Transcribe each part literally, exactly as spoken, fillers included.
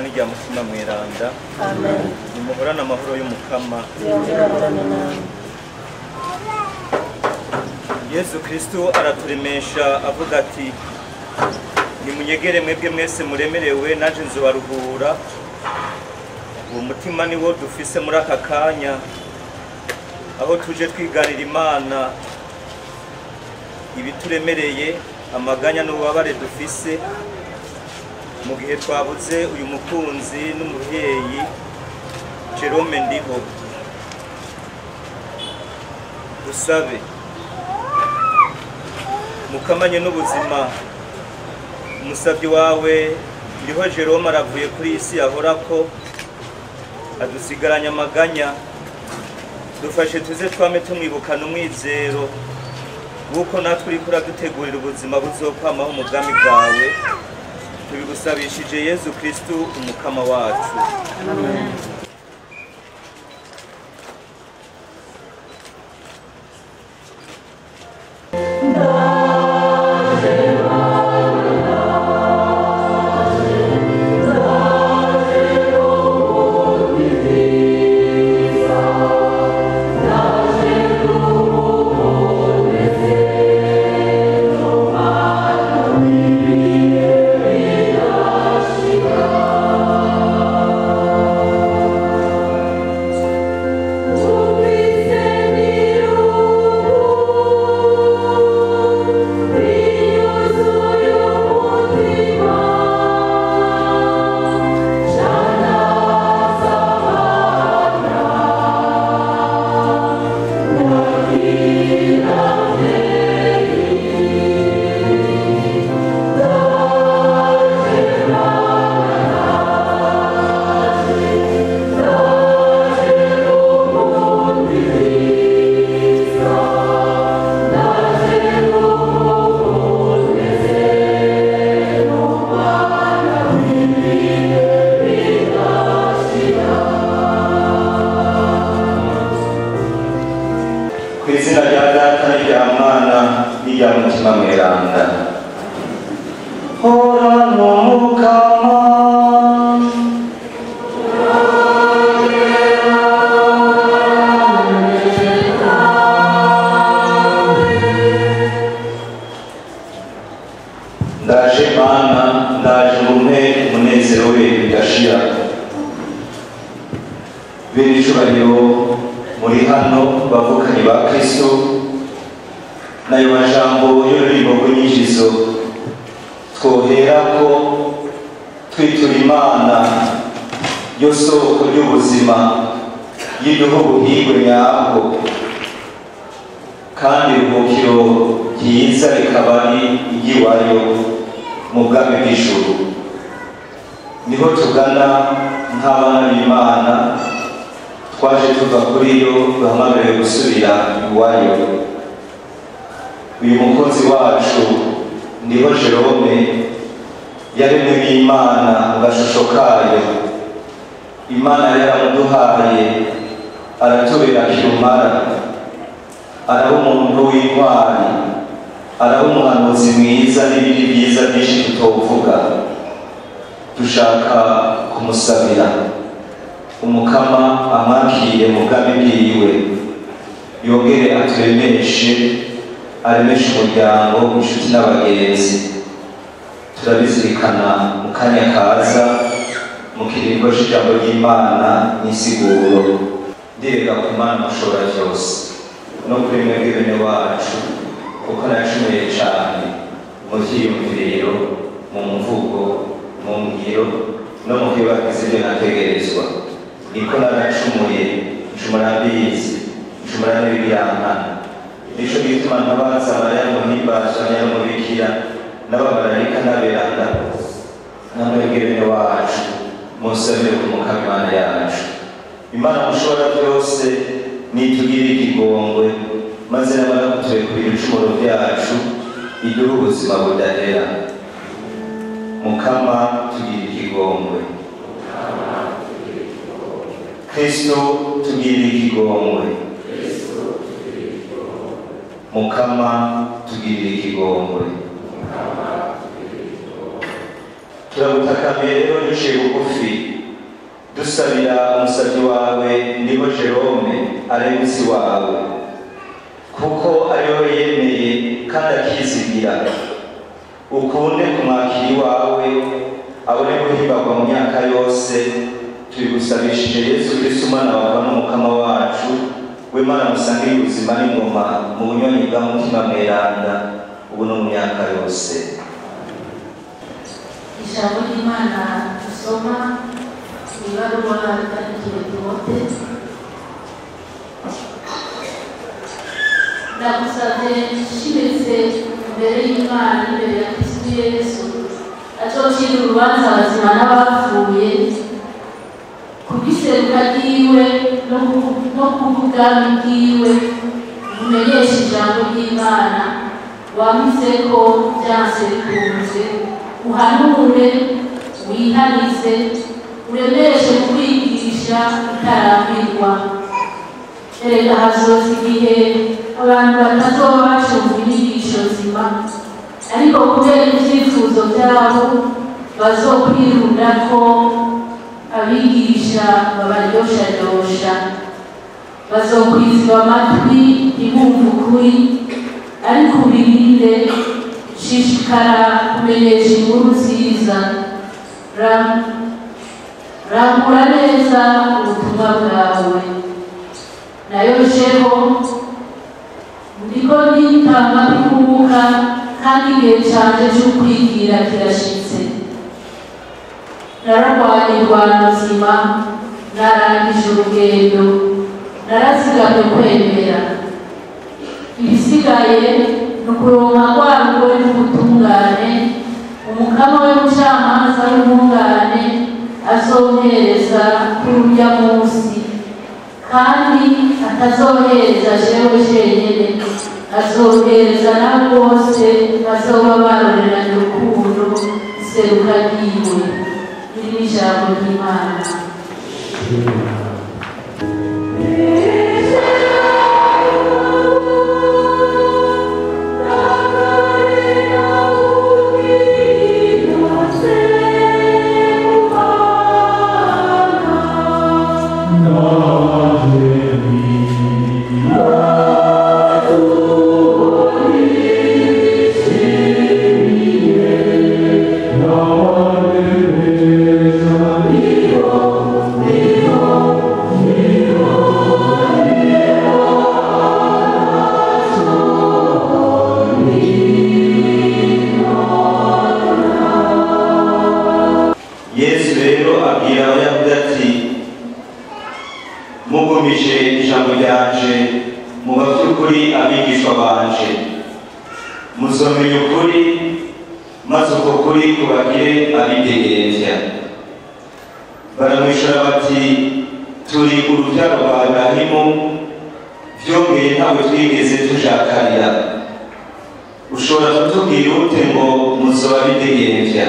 n'irya mutima mweranda. Amen. Nimuhorane amahoro y'umukama. Yesu Kristo araturemesha avuga ati nimunyegere mwebwe mwese muremerewe naje nzobaruhura. Uwo mutima ni wo dufise muri aka kanya aho tuje twiganira Imana ibituremereye amaganya n'ububabare dufise mu gihe twabuze uyu mukunzi n'umuvyeyi Jerome Ndiho. Dusabe mukamanye n'ubuzima umusavyi wawe Ndiho Jerome aravuye kuri isi yahorako adusigaranya amaganya. Dufashe tuze twame tumwibukana umwizero wuko natwe uriko uradutegurira ubuzima buzokwamaho mu bwami bwawe. Tubigusabishije Yesu Kristo umukama wacu. Amen. turagutakamye rero duciye bugufi dusabira umusabyi wawe ndiho Jerome arengusi wawe kuko ariwe yemeye kandi akizigira ukunde kumwakira iwawe abone guhimbagwa mu myaka yose tubigusabishije Yesu Kristo umwana wawe n'umukama wacu we Mana musangire ubuzima n'ingoma mu bunyoni bw'umutima mweranda ubu no mu myaka yose. Ijambo ry'Imana dusoma ibaruwa yandikiwe Timote. Ndagusabye nshimitse imbere y'Imana imbere ya Kristo Yesu azocira urubanza abazima n'abapfuye kubw'iseruka ryiwe no kubw'ubwami bwiwe umenyesha ijambo ry'Imana wamize ko byanse bikunze uhanure wihanize uremeshe mu kwigisha utarambirwa. Erega hazoza igihe abantu batazoba bacumva inyigisho nzima ariko kubera ibyifuzo byabo bazokwirunda ko abigisha babaryoshadosha bazokwiziba amatwi ntibumve ukuri ariko ubirinde shishikara kumenyesha inkuru nziza rangura neza ubutumwa bwawe. Nayo jeho ndiko nitanga kubuka kandi igihe canje c'ukwigira kirashitse. Nararwanye indwano nzima narangije urugendo narazigamye kwemera ibisigaye ni ukuronka rwarugo n'ubutungane umukama w'umucamanza w'intungane azompereza kuri urya munsi kandi atazohereza jewe jenyene azohereza nabo bose bazoba baroreranye urukundo iseruka ryiwe. Iri ni ijambo ry'Imana. mugumije ijambo ryanje muba by'ukuri abigishwa banje muzomenya ukuri maze uko kuri kubagire abidegereza. Baramwishura bati turi urubyaro rwa Ibrahimu vyongeye ntabwo twigeze tujakarira ushobora kutubwira ute ngo muzoba abidegereza?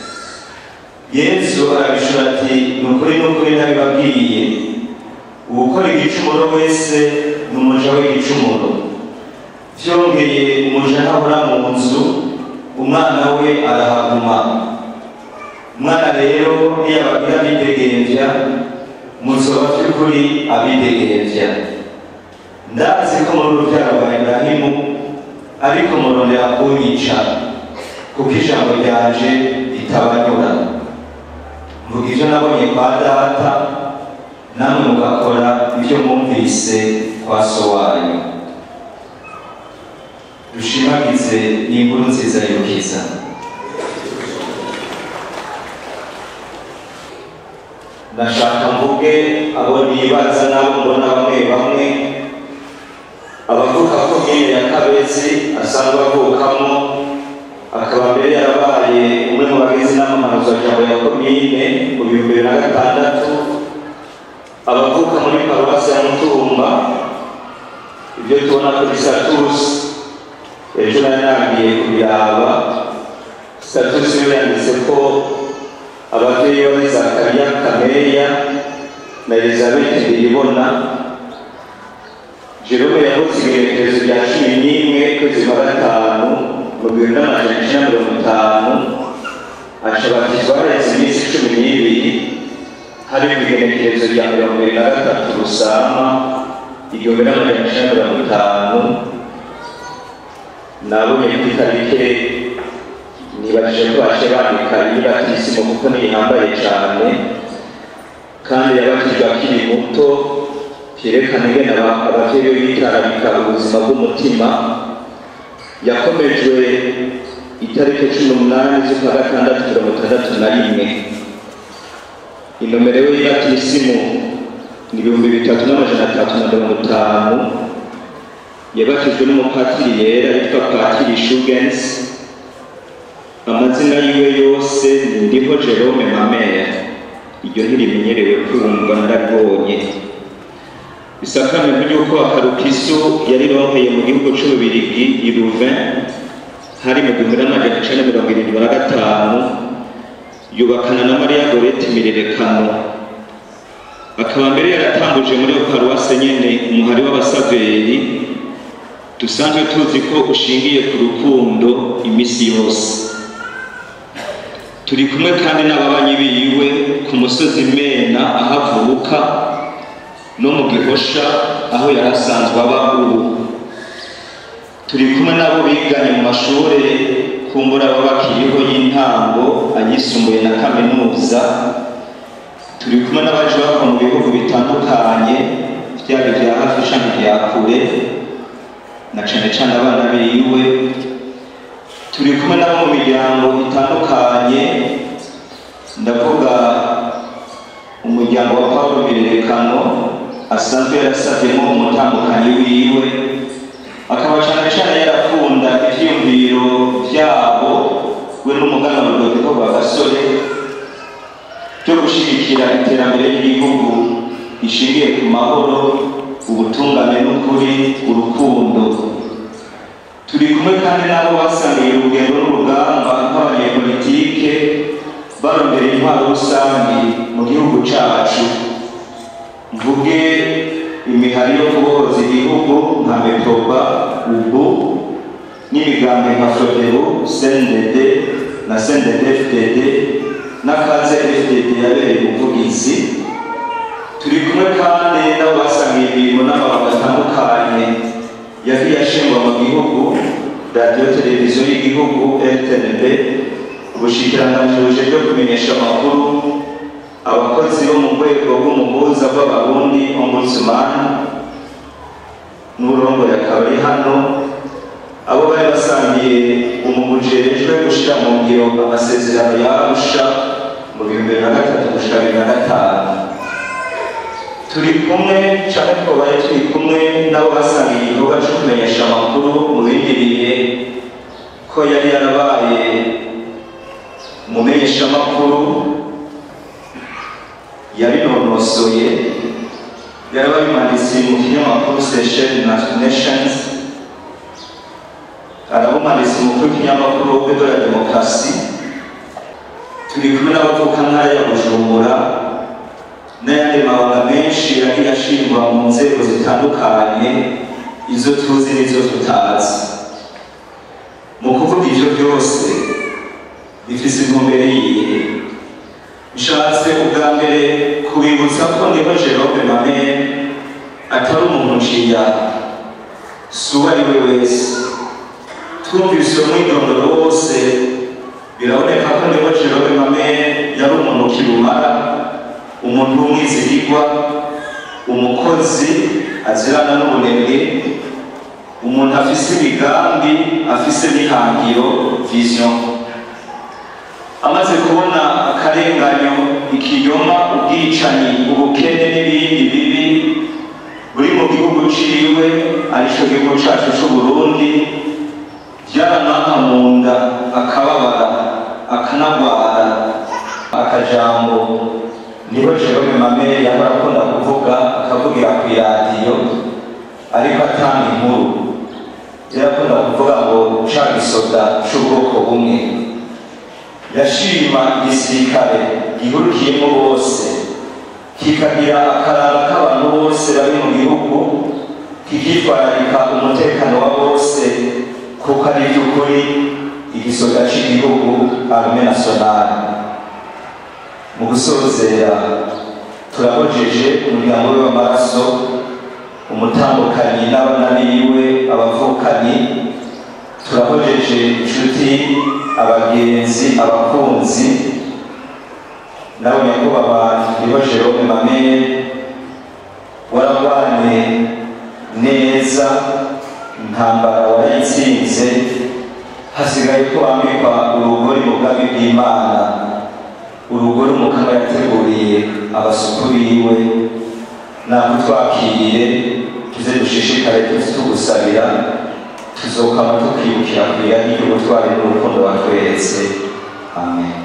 Yesu arabishura ati nukuri nukuri nabibabwiye uwukora igicumuro wese ni umuja w'igicumuro. Vyongeye umuja ntabura mu nzu umwana we arahaguma. Umwana rero niyabagira abidegereza muzoba vy'ukuri abidegereza. Ndazi ko muri urubyaro rwa Ibrahimu ariko murondera kunyica kuko ijambo ryanje ritabanyura. Mvuga ivyo nabonye kwa data namwe mugakora ivyo mwumvise kwa so wanyu. Dushimagize inkuru nziza y'ukiza. Ndashaka mvuge abo nibaza nabo mbona bamwe bamwe abavuka ko nyine ya Kabezi asanzwe avukamo akaba mbere yarabaye umwe mu bagize n'amamanuzo jambo ya komine mu bihumbi bibiri na gatandatu. Abavuka muri paruwasi ya Mutumba ibyo tubona kuri statusi ejo narangiye kubiraba. Statusi yo yanditse ko ababyeyi ba Zakariya Kameya na Elizabeth Biribona Jerome yahoze igerekezo rya cumi n'imwe kwezi kwa gatanu mu bihumbi bibiri n'amajana icenda mirongo itanu ashabatizwa haretse iminsi cumi n'ibiri hari ibigenekerezo rya mirongo ibiri na gatatu Rusama igihumbi n'amajana icenda mirongo itanu. Nabonye ku itarike nibajije ko baje bandika ibatisimo kuko ntihambaye cyane kandi yabatijwe akiri muto, vyerekana ingene abavyeyi bitarabika ubuzima bw'umutima. Yakomejwe itariki cumi n'umunani z'ukwa gatandatu mirongo itandatu na rimwe. Inomero ye y'ibatisimu ni ibihumbi bitatu n'amajana atatu na mirongo itanu. Yabatijwe n'umupatiri yera yitwa Patiri Shugens. Amazina yiwe yose ni Ndiho Jerome Mamere. Iryo ntirimenyerewe kumva ndaribonye. Isakamento ry'uko akarukiso yarironkeye mu gihugu c'Ububirigi i Louvain hari mu gihumbi n'amajana icenda mirongo irindwi na gatanu, yubakana na Maria Goreti Mirerekano. Akaba mbere yaratanguje muri iyo paruwase nyene umuhari w'abasaveri dusanzwe tuzi ko ushingiye ku rukundo imisi yose. Turi kumwe kandi n'ababanyi biwe ku musozi Mena aho avuka no mu Gihosha aho yarasanzwe aba ubu. Turi kumwe nabo biganye mu mashure kumbura abo bakiriho y'intango, ayisumbuye na kaminuza. Turi kumwe n'abaje bava mu bihugu bitandukanye vyaba vya hafi canke vya kure na cane cane abana biwe. Turi kumwe nabo mu miryango itandukanye, ndavuga umuryango wa Paulo Mirerekano asanzwe yarasavyemo umutambukanyi wiwe, akaba cane cane yarakunda ivyiyumviro vyabo we n'umuganwa Rudoviko Rwagasore vyo gushigikira iterambere ry'igihugu ishingiye ku mahoro, ubutungane n'ukuri, urukundo. Turi kumwe kandi nabo basangiye urugendo n'urugamba nk'abanyepolitike barondera intwaro rusangi mu gihugu cacu. Mvuge imihari yo kubohoza igihugu nka Metoba, Ubu n'imigambi nka Frodebu, C N D D na C N D D F D D n'akaze F D D yabereye ubuvugizi. Turi kumwe kandi nabo basangiye imirimo n'amabanga atandukanye yagiye ashingwa mu gihugu, radiyo televiziyo y'igihugu R T N B, ubushikiranganji bujejwe kumenyesha amakuru, abakozi bo mu rwego rw'umuhuza rw'abarundi Ombudsman n'urongoye akaba ari hano, abo bari basangiye umugwi ujejwe gushira mu ngiro amasezerano ya Arusha mu bihumbi bibiri na gatatu gushika bibiri na gatanu. Turi kumwe canke twobaye turi kumwe nabo basangiye igikorwa co kumenyesha amakuru mu bindi bihe, ko yari yarabaye umumenyesha amakuru yabinonosoye, yarabaye umwanditsi mu kinyamakuru Seychelles Nations, araba umwanditsi mukuru w'ikinyamakuru Urwego rwa Demokarasi. Turi kumwe n'abavuka-ntara ya Bujumbura n'ayandi mabanga menshi yagiye ashingwa mu nzego zitandukanye, izo tuzi n'izo tutazi. Mu kuvuga ivyo byose bifise intumbero yihe. Nshatse ubwa mbere kubibutsa ko Ndiho Jerome Mamere atari umuntu nciya, si uwo ari we wese. Twumvise uwo mwidondoro wose biraboneka ko Ndiho Jerome Mamere yari umuntu kirumara, umuntu w'umwizigirwa, umukozi azirana n'ubunebwe, umuntu afise imigambi, afise n'ihangiro, vision. Amaze kubona akarenganyo, ikinyoma, ubwicanyi, ubukene n'ibindi bibi buri mu gihugu ciwe arico gihugu cacu c'Uburundi, vyaramwanka mu nda, akababara, akanagwara. Akajambo Ndiho Jerome Mamere yahora akunda kuvuga, akavugira kw'iradiyo ariko atanga inkuru, yarakunda kuvuga ngo ca gisoda c'ubwoko bumwe. Yashima igisirikare gihurikiyemo bose, kikagira akaranga k'abantu bose bari mu gihugu, kikitwararika umutekano wa bose, kuko ari vy'ukuri igisoda cy'igihugu arme nationale. Mu gusozera turahojeje umuryango we w'amaraso, umutambukanyi n'abana biwe, abavukanyi, turahojeje inshuti, abagenzi, abakunzi, nawe nyakubahwa ndiho Jerome Mameye, warabanye neza, intambara warayitsinze, hasigaye ko wambikwa urugori mu bwami bw'Imana, urugori Umukama yateguriye abasuku biwe. Ntabwo twakiriye tuze dushishikare tugusabira, tuzokama tukibukira kugira n'ubutwari n'urukundo watweretse. Amen.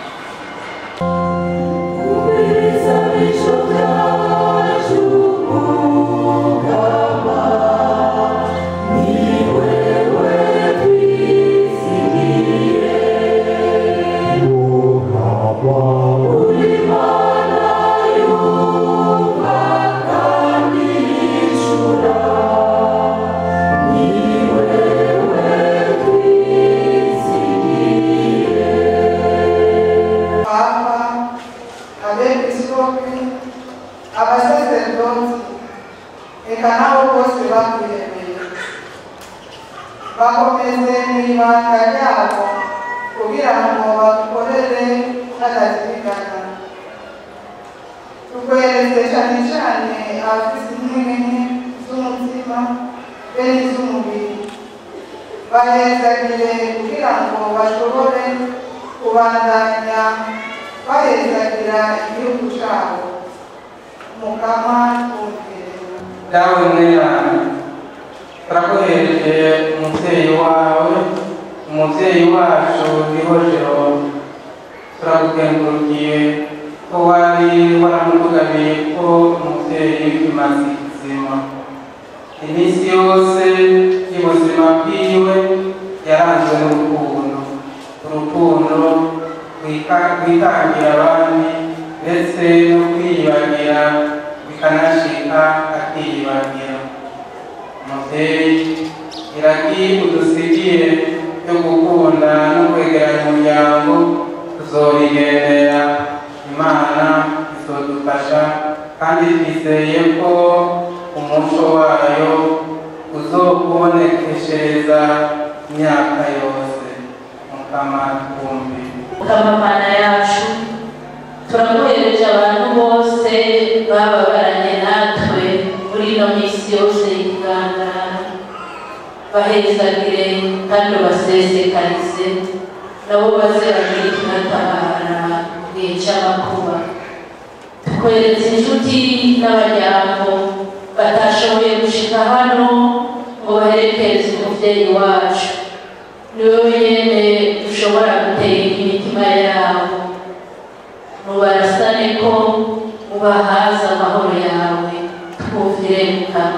bakomeze n'ibanga ryabo kugira ngo bakorere n'agazirikana. Tukweretse cyane cyane abafite intege nke z'umutima be n'iz'umubiri, bahezagire kugira ngo bashobore kubandanya bahezagira igihugu cyabo. Mukama twumvire. Dawe mwerana, turakohereje umubyeyi wawe, umubyeyi wacu ndiho Jerome, turagukengurukiye ko wari waramutugabiye ko umubyeyi w'ikimazi kizima. Iminsi yose y'ubuzima bwiwe yaranzwe n'urukundo, urukundo rwitangira abandi ndetse no kwiyibagira bikanashika akiyibagira. Umubyeyi iragi udusigiye yo gukunda no kwegeranya umuryango tuzorigendera. Imana izodufasha kandi twizeye ko umuco wayo uzokubonekeshereza imyaka yose. Mukama twumve. Mukama Mana yacu, turakohereje abantu bose bababaranye natwe muri ino minsi yose y'ikigandaro, bahezagire kandi basesekarize, nabo baze bagire ikibatabara mu gihe cy'amakuba. Tukweretse inshuti n'abajyango batashoboye gushika hano ngo baherekeze umubyeyi wacu. Ni wowe nyene ushobora gutera imitima yabo, mubarasane ko ubahaza amahoro yawe. Twumvire Mukama.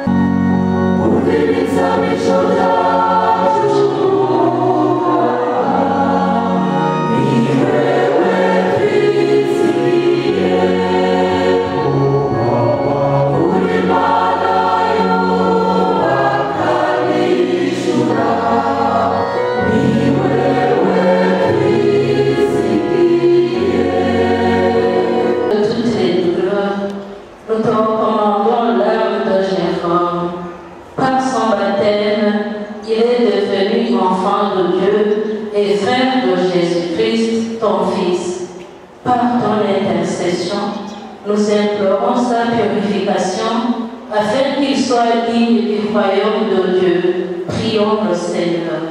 Et frère de Jésus-Christ, ton Fils, par ton intercession, nous implorons sa purification afin qu'il soit digne du royaume de Dieu. Prions le Seigneur.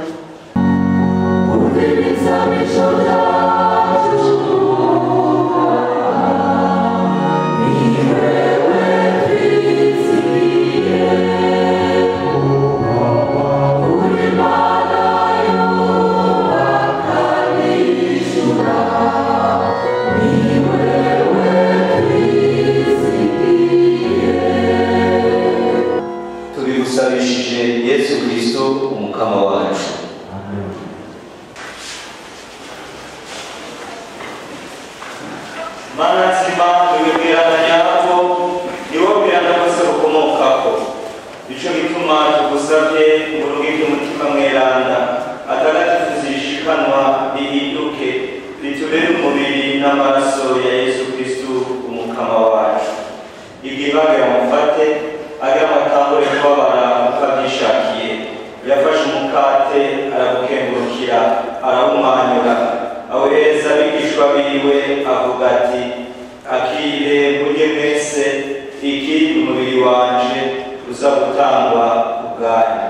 yibage amufate agira amatangure kubabara uko abyishakiye. Yafashe umukate aragukengurukira arawumanyura awuhereza abigishwa biwe avuga ati akire murye mwese, iki ni umubiri wanje uza gutangwa ubwanyu.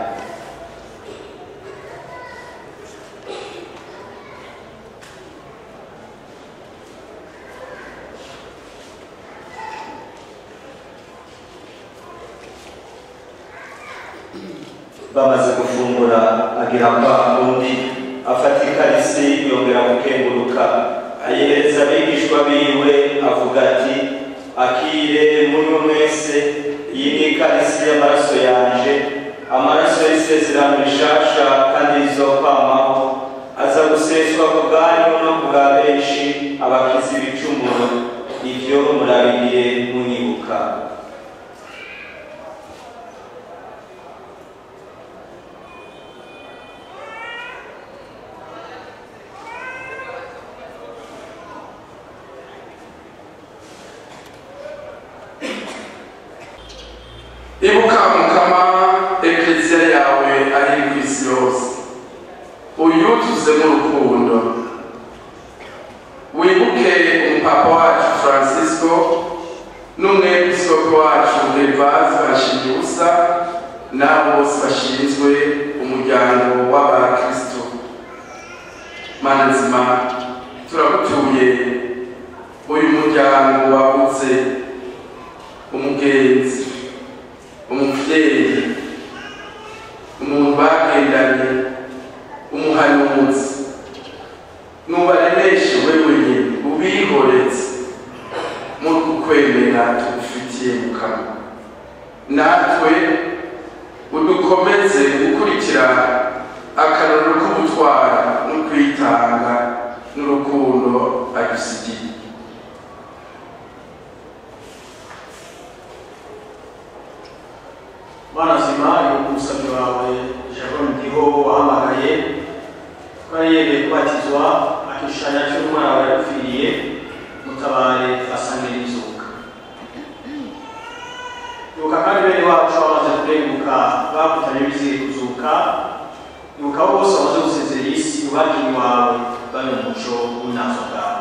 Bamaze gufungura agira kwa undi afata ikarisi yongera gukenguruka ayihereza abigishwa biwe avuga ati akire muri mwese, iyi ni ikarisi y'amaraso yanje, amaraso y'isezerano rishasha kandi rizokwamaho, aza guseswa ku bwanyu no ku bwa benshi abakiza ibicumuro. Ivyo murabigire munyibuka. Ibuka Mukama ekleziya yawe ari ku isi yose, uyuzuzemo urukundo. Wibuke umupapa wacu Francisco n'umwepiskopi wacu Gervase Bashibusa n'abo bose bashinzwe umuryango w'abakristo. Mana nzima, turagutuye uyu muryango wagutse, umugenzi, umuvyeyi, umuntu bagendanye, umuhanuzi, nubaremeshe wewe nyene ubihoreze muri kukwemera tugufitiye Mukama. Natwe udukomeze gukurikira akarorero k'ubutwara no kwitanga n'urukundo adusigiye. Mana nzima, ni umusabyi wawe Jerome Ndiho wahamagaye ko yari kubatizwa akishushanya cy'umwana wawe yapfiriye, mutabare asangira izuka. Ibuka kandi bene wacu bamaze kurenguka bakutanye bizeye kuzuka. Ibuka abo bose bamaze gusezera isi ubagiri wawe bari mu muco w'inazo bwawe.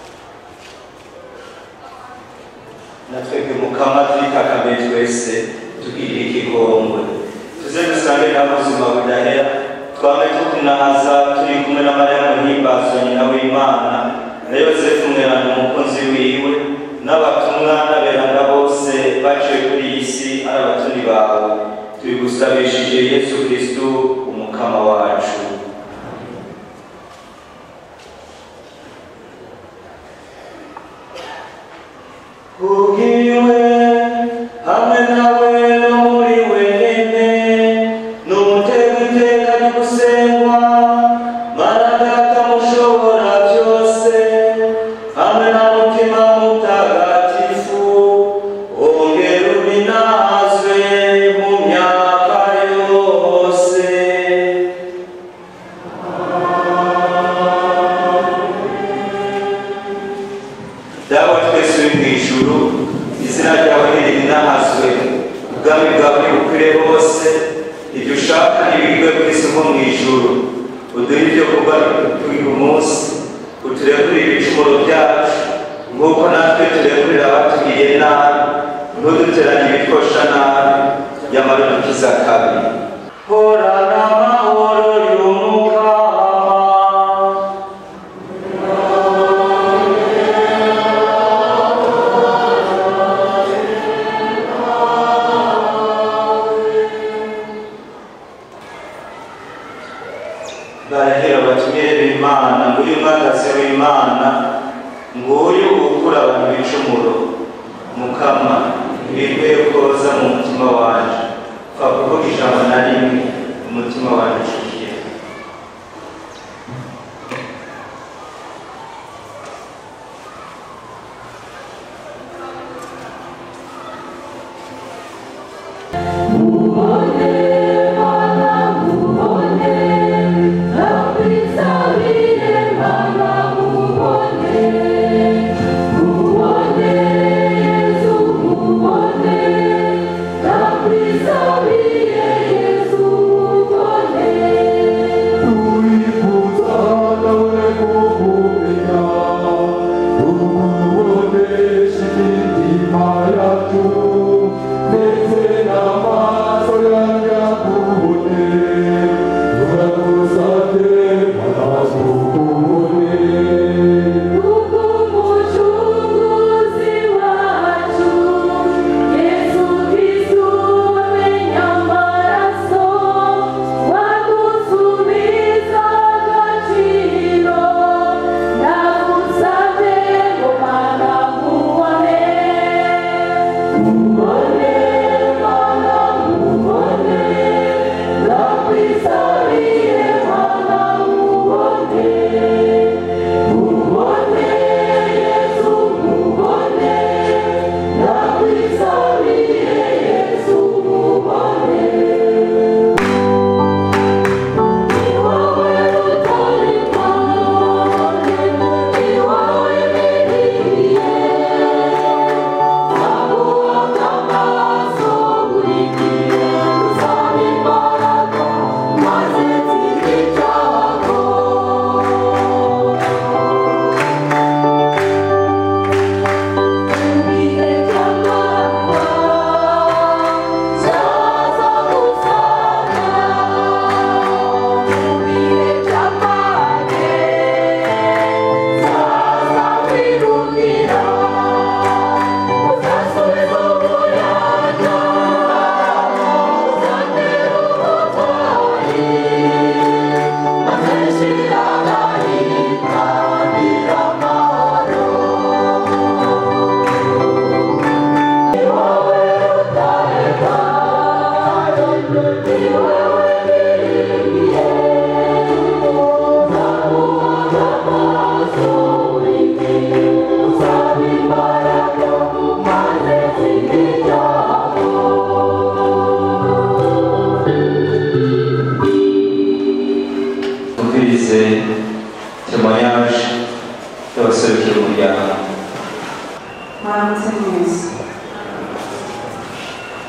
Natwebwe Mukama twitakabe twese tugirire ikigongwe, tuze dusange nta buzima budahera, twame tukunahaza turi kumwe na Mariya muhimbazo nyina w'Imana na Yosefu mweranda umukunzi wiwe n'abatumwa n'aberanda bose baciye kuri iyi si ari abatoni bawe. Tubigusabishije Yesu Kristo umukama wacu. Kugiwe hamwe nawe no muri wenyene n'umutego iteka ry'ugusengwa, Maranatha mushobora byose, hamwe na mutima mutagatifu, ongera ubinazwe mu myaka yose. Dawe twese uri mw'ijuru, izina ryawe nirinahazwe, ubwami bwawe bukwire hose, ibyo ushaka ntibigwe ku isi nko mu ijuru. Uduhe ibyo kurya uyu munsi, uturekurire ibicumuro byacu nk'uko natwe turekurira abatugiriye nabi, ntuduteranye ibitwosha nabi, nyamara udukize akabi. Horana amahoro y'Umukama. Barahera batumire b'Imana, nguyu mwagazi w'Imana, nguyu ukura abantu ibicumuro.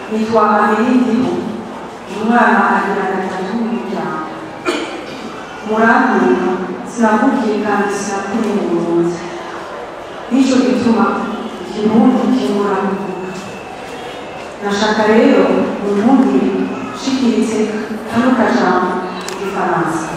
nitwa Amélie Ndiho umwana agira gatatu mu muryango murantunga sinavukiye kandi sinakuriye mu Burundi nicyo gituma ikirundi kinkora kuvuga nashaka rero ubundi shikiritse kano kajambo mu Gifaransa.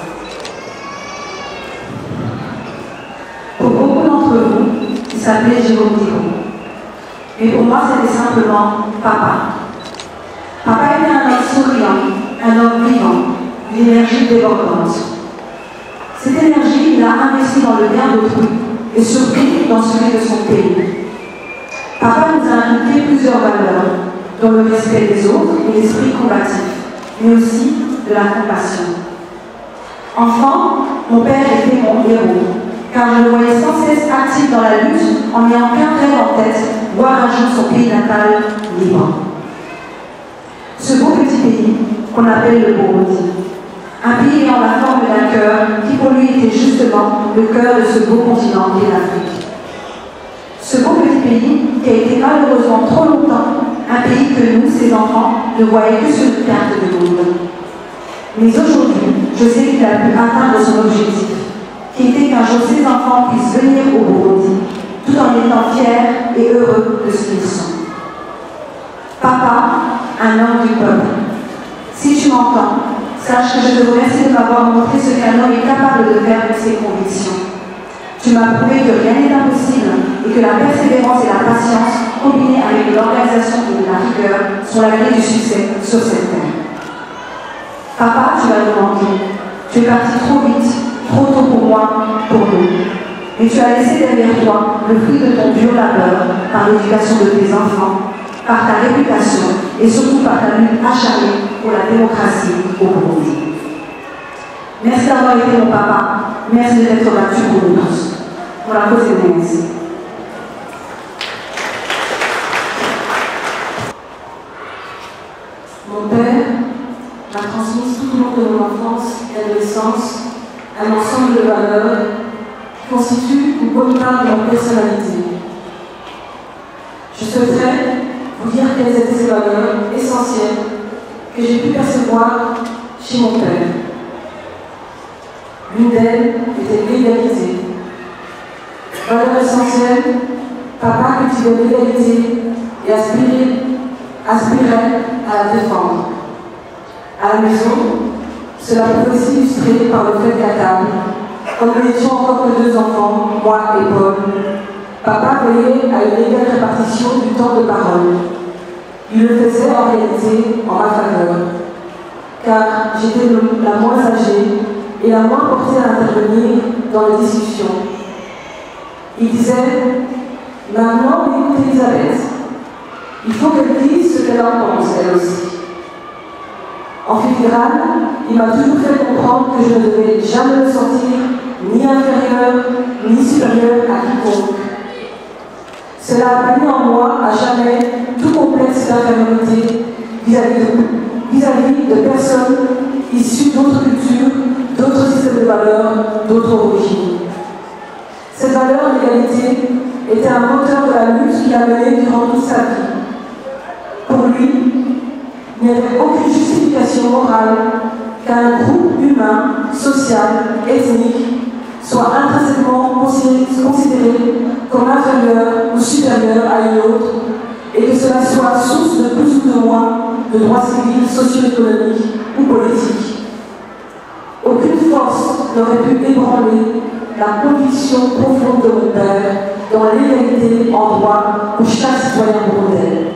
Pour beaucoup d'entre vous, il s'appelait Jérôme Ndiho. Mais pour moi, c'était simplement papa. Papa était un homme souriant, un homme vivant, d'une énergie débordante. Cette énergie, il l'a investie dans le bien d'autrui et surtout dans celui de son pays. Papa nous a inculqué plusieurs valeurs, dont le respect des autres et l'esprit combatif, mais aussi de la compassion. Enfant, mon père était mon héros, car je le voyais sans cesse actif dans la lutte en n'ayant qu'un rêve en tête, voir un jour son pays natal libre. Ce beau petit pays qu'on appelle le Burundi, un pays ayant la forme d'un cœur qui pour lui était justement le cœur de ce beau continent qu'est l'Afrique. Ce beau petit pays qui a été malheureusement trop longtemps un pays que nous, ses enfants, ne voyaient que sur une carte de monde. Mais aujourd'hui, je sais qu'il a pu atteindre son objectif, qui était qu'un jour ses enfants puissent venir au Burundi, tout en étant fiers et heureux de ce qu'ils sont. Papa, un homme du peuple, si tu m'entends, sache que je te remercie de m'avoir montré ce qu'un homme est capable de faire pour ses convictions. Tu m'as prouvé que rien n'est impossible et que la persévérance et la patience, combinées avec l'organisation et la rigueur, sont la clé du succès sur cette terre. Papa, tu vas nous manquer. Tu es parti trop vite, trop tôt pour moi, pour nous. Mais tu as laissé derrière toi le fruit de ton dur labeur par l'éducation de tes enfants, par ta réputation et surtout par ta lutte acharnée pour la démocratie au Burundi. Merci d'avoir été mon papa. Merci d'être battu pour nous tous. Pour la cause des merci. Mon père m'a transmis tout au long de mon enfance et adolescence un ensemble de valeurs qui constituent une bonne part de ma personnalité. Je souhaiterais vous dire quelles étaient ces valeurs essentielles que j'ai pu percevoir chez mon père. L'une d'elles était l'égalité. Valeur essentielle, papa cultivait l'égalité et aspirait, aspirait à la défendre. À la maison, cela pouvait s'illustrer par le fait qu'à table, comme nous n'étions encore que deux enfants, moi et Paul, papa veillait à une égale répartition du temps de parole. Il le faisait en réalité en ma faveur, car j'étais la moins âgée et la moins portée à intervenir dans les discussions. Il disait « Maintenant, écoute Elisabeth, il faut qu'elle dise ce qu'elle en pense, elle aussi. » En filigrane, il m'a toujours fait comprendre que je ne devais jamais me sentir ni inférieur, ni supérieur à quiconque. Cela a banni en moi à jamais tout complexe d'infériorité vis-à-vis de, vis-à-vis de personnes issues d'autres cultures, d'autres systèmes de valeurs, d'autres origines. Cette valeur d'égalité était un moteur de la lutte qu'il a menée durant toute sa vie. Pour lui, il n'y avait aucune justification morale qu'un groupe humain, social, ethnique, soit intrinsèquement considéré comme inférieur ou supérieur à une autre, et que cela soit source de plus ou de moins de droits civils, socio-économiques ou politiques. Aucune force n'aurait pu ébranler la conviction profonde de mon père dans l'égalité en droit pour chaque citoyen burundais.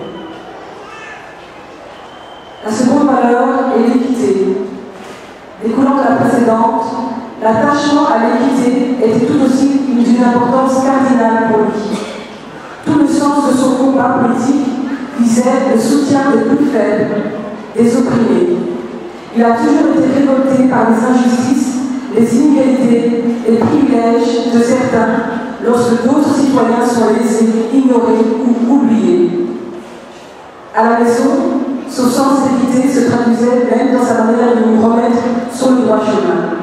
La seconde valeur est l'équité. Découlant de la précédente, l'attachement à l'équité était tout aussi d'une importance cardinale pour lui. Tout le sens de son combat politique visait le soutien des plus faibles, des opprimés. Il a toujours été révolté par les injustices, les inégalités et les privilèges de certains lorsque d'autres citoyens sont laissés, ignorés ou oubliés. À la maison, son sens d'équité se traduisait même dans sa manière de nous remettre sur le droit chemin.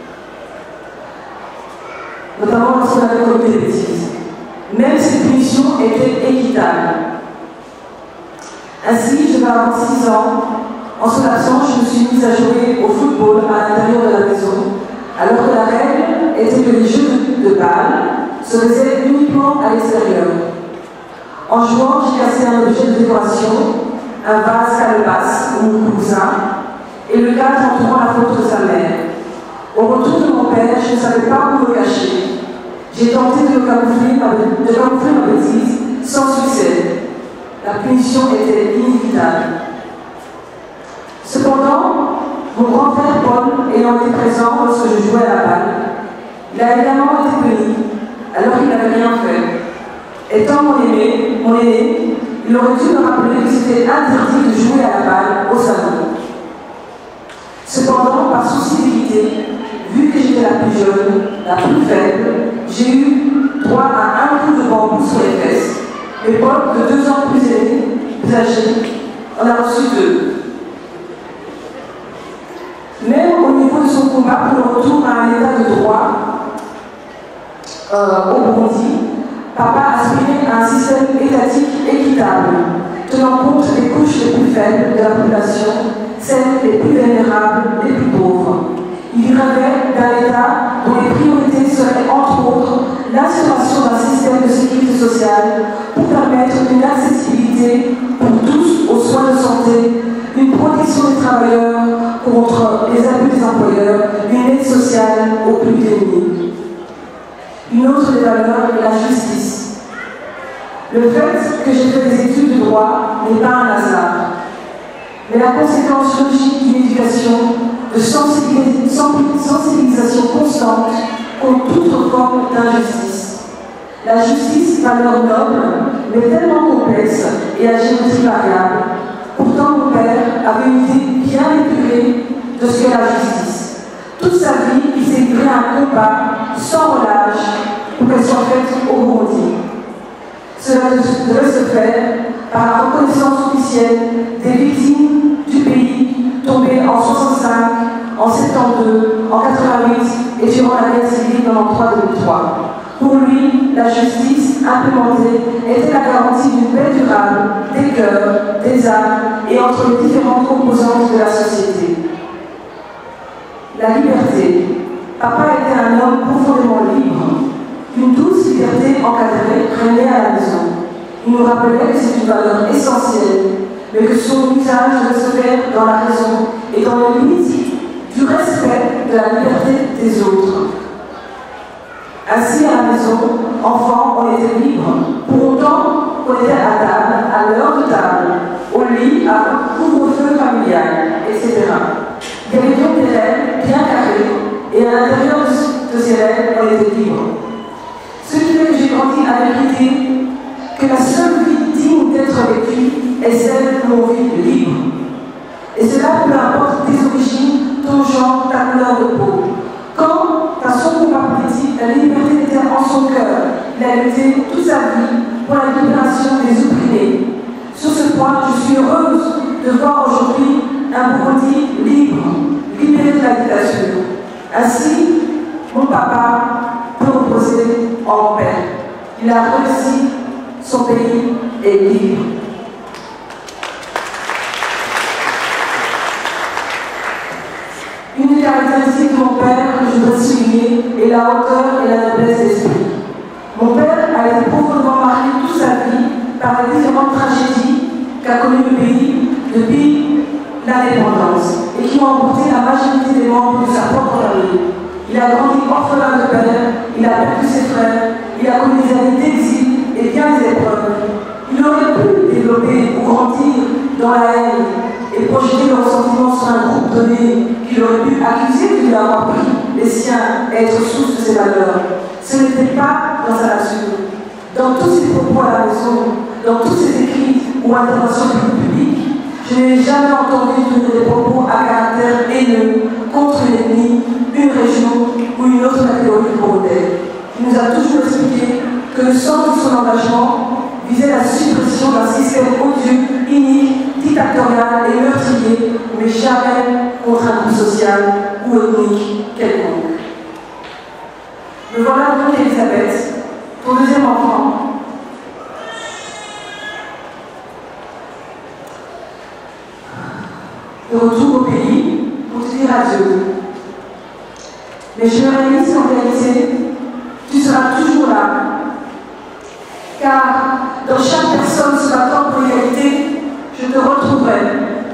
Notamment lorsqu'on avait commis des bêtises. Même ces punitions étaient équitables. Ainsi, je vais avoir six ans. En son absence, je me suis mise à jouer au football à l'intérieur de la maison, alors que la règle était que les jeux de balle se faisaient uniquement à l'extérieur. En jouant, j'ai cassé un objet de décoration, un vase calebasse ou mon cousin, et le cadre entourant la photo de sa mère. Au retour de mon père, je ne savais pas où me cacher. J'ai tenté de camoufler ma, de camoufler ma bêtise sans succès. La punition était inévitable. Cependant, mon grand frère Paul ayant été présent lorsque je jouais à la balle, il a également été puni, alors qu'il n'avait rien fait. Étant mon aîné, mon aîné, il aurait dû me rappeler que c'était interdit de jouer à la balle au salon. Cependant, par souci d'équité, vu que j'étais la plus jeune, la plus faible, j'ai eu droit à un coup de bambou sur les fesses. Mais Paul, de deux ans plus aîné, plus âgé, en a reçu deux. Même au niveau de son combat pour le retour à un état de droit euh, au Burundi, papa aspirait à un système étatique équitable, tenant compte des couches les plus faibles de la population, celles les plus vulnérables, les plus pauvres. Il rêvait d'un État dont les priorités seraient entre autres l'instauration d'un système de sécurité sociale pour permettre une accessibilité pour tous aux soins de santé, une protection des travailleurs contre les abus des employeurs, une aide sociale aux plus démunis. Une autre des valeurs est la justice. Le fait que j'ai fait des études de droit n'est pas un hasard, mais la conséquence logique d'une éducation de sensibilisation constante contre toute forme d'injustice. La justice, valeur noble, mais tellement complexe et à géométrie variable. Pourtant, mon père avait une idée bien épurée de ce qu'est la justice. Toute sa vie, il s'est livré à un combat sans relâche pour qu'elle soit faite au Burundi. Cela devait se faire par la reconnaissance officielle des victimes du pays tombées en soixante-cinq, en soixante-douze, en quatre-vingt-huit et durant la guerre civile quatre-vingt-treize deux mille trois. Pour lui, la justice implémentée était la garantie d'une paix durable des cœurs, des âmes et entre les différentes composantes de la société. La liberté. Papa était un homme profondément libre. Une douce liberté encadrée régnait à la maison. Il nous rappelait que c'est une valeur essentielle, mais que son usage devait se faire dans la raison et dans les limites du respect de la liberté des autres. Ainsi, à la maison, enfant, on était libre, pour autant qu'on était à table, à l'heure de table, au lit, à couvre-feu familial, et cetera. Il y avait donc des règles bien carrées, et à l'intérieur de ces règles, on était libre. Ce qui fait que j'ai grandi avec l'idée que la seule vie digne d'être vécue est celle où on vit libre. Et cela peu importe tes origines, ton genre, ta couleur de peau. Quand, à son combat politique, la liberté était en son cœur, il a lutté toute sa vie pour la libération des opprimés. Sur ce point, je suis heureuse de voir aujourd'hui un Burundi libre, libéré de la dictature. Ainsi, mon papa peut reposer en paix. Il a réussi, son pays est libre. Une des caractéristiques de mon père que je voudrais souligner est la hauteur et la noblesse d'esprit. Mon père a été profondément marqué toute sa vie par les différentes tragédies qu'a connues le pays depuis l'indépendance et qui ont emporté la majorité des membres de sa propre famille. Il a grandi orphelin de père, il a perdu ses frères, il a connu des années d'exil et bien des épreuves. Il aurait pu développer ou grandir dans la haine et projeter le ressentiment sur un groupe donné qu'il aurait pu accuser de lui avoir pris les siens et être source de ses valeurs. Ce n'était pas dans sa nature. Dans tous ses propos à la maison, dans tous ses écrits ou interventions publiques, je n'ai jamais entendu tenir des propos à caractère haineux contre une ethnie, une région ou une autre catégorie burundaise. Il nous a toujours expliqué que le sens de son engagement visait la suppression d'un système odieux, inique, dictatorial et meurtrier, mais jamais contre un groupe social ou ethnique quelconque. Me voilà donc Elisabeth, ton deuxième enfant. de retour au pays pour te dire adieu. Mais je me réalise qu'en réalité, tu seras toujours là. Car dans chaque personne se battant pour l'égalité, je te retrouverai.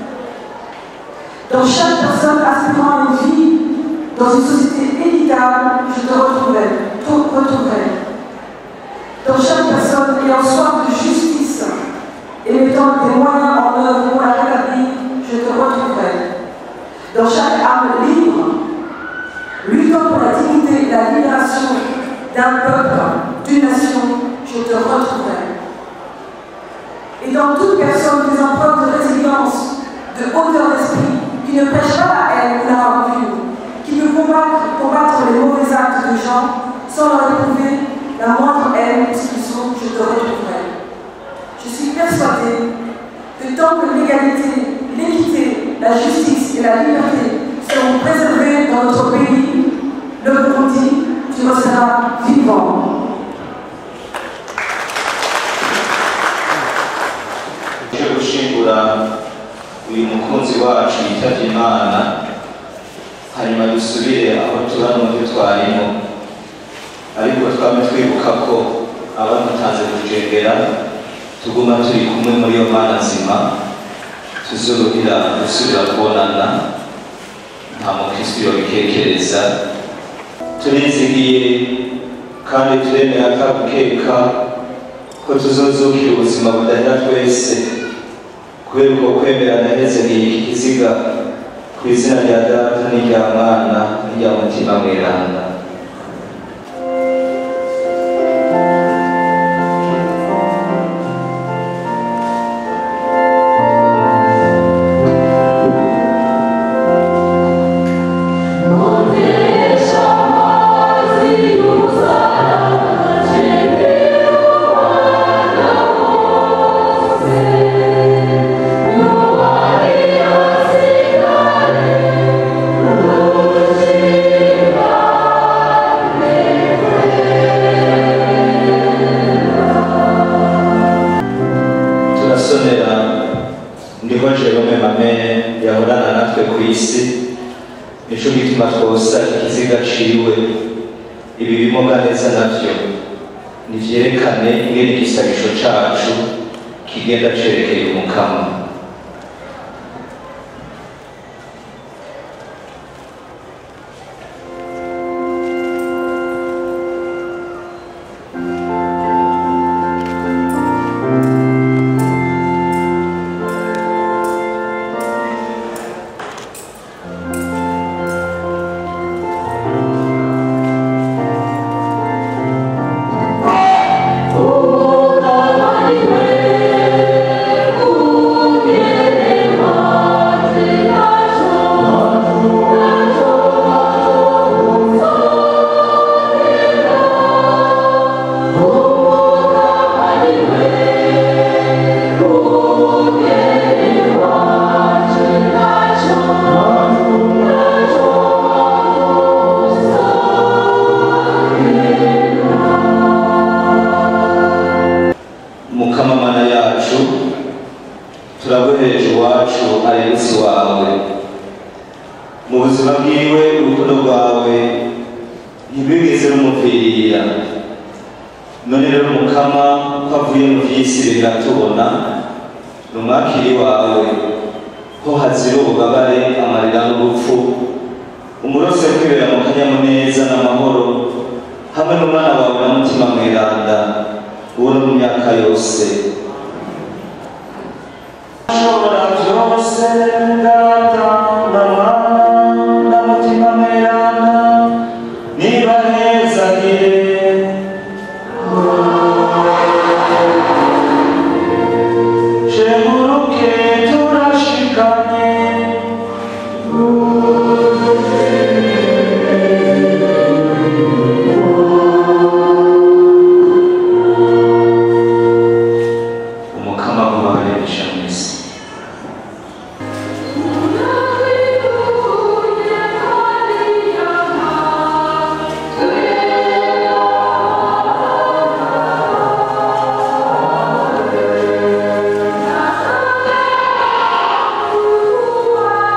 Dans chaque personne aspirant à une vie, dans une société équitable, je te retrouverai. Te retrouverai. Dans chaque personne ayant soif de justice et mettant des moyens en œuvre pour la rétablir, je te retrouverai. Dans chaque âme libre, luttant pour la dignité et la libération d'un peuple, d'une nation, je te retrouverai. Et dans toute personne des empreintes de résilience, de hauteur d'esprit, qui ne prêche pas la haine ou la rancune, qui peut combattre, combattre les mauvais actes de gens sans leur éprouver la moindre haine pour ce qu'ils sont, je te retrouverai. Je suis persuadée que tant que l'égalité, l'équité, la justice et la liberté seront préservées dans notre pays, le Burundi, tu resteras vivant. cyo gushingura uyu mukunzi wacu yitabye Imana, hanyuma dusubire aho tuba n'uburyo twarimo, ariko twame twibuka ko abamutanze kujengera tuguma turi kumwe muri iyo Mana nzima, tuzoruhira gusubira kubonana nta mukristo yobikekereza. Turizigiye kandi turemera akabukeka ko tuzozukira ubuzima budahera twese kubera uko kwemera naheze nk'iki kiziga ku izina rya Data n'irya Mwana n'irya Mutima Mweranda. Niho Jerome Mame yahorana natwe ku isi, nico gituma twosa ikiziga ciwe. Ibi bimuga neza navyo nivyerekane ingene igisabisho cacu kigenda cerekeye Umukama. Turabohereje iwacu ayerusi wawe mu buzima bwiwe, urukundo rwawe ntibwigeze rumupfirira. None rero Mukama ko avuye mu vy'isi bigatubona, numwakiri wawe ko hazira ububabare, amarira n'urupfu, umurose kwibera mu kanyamuneza n'amahoro hamwe n'umwana wawe na Mutima Mweranda uwo no mu myaka yose. Wow.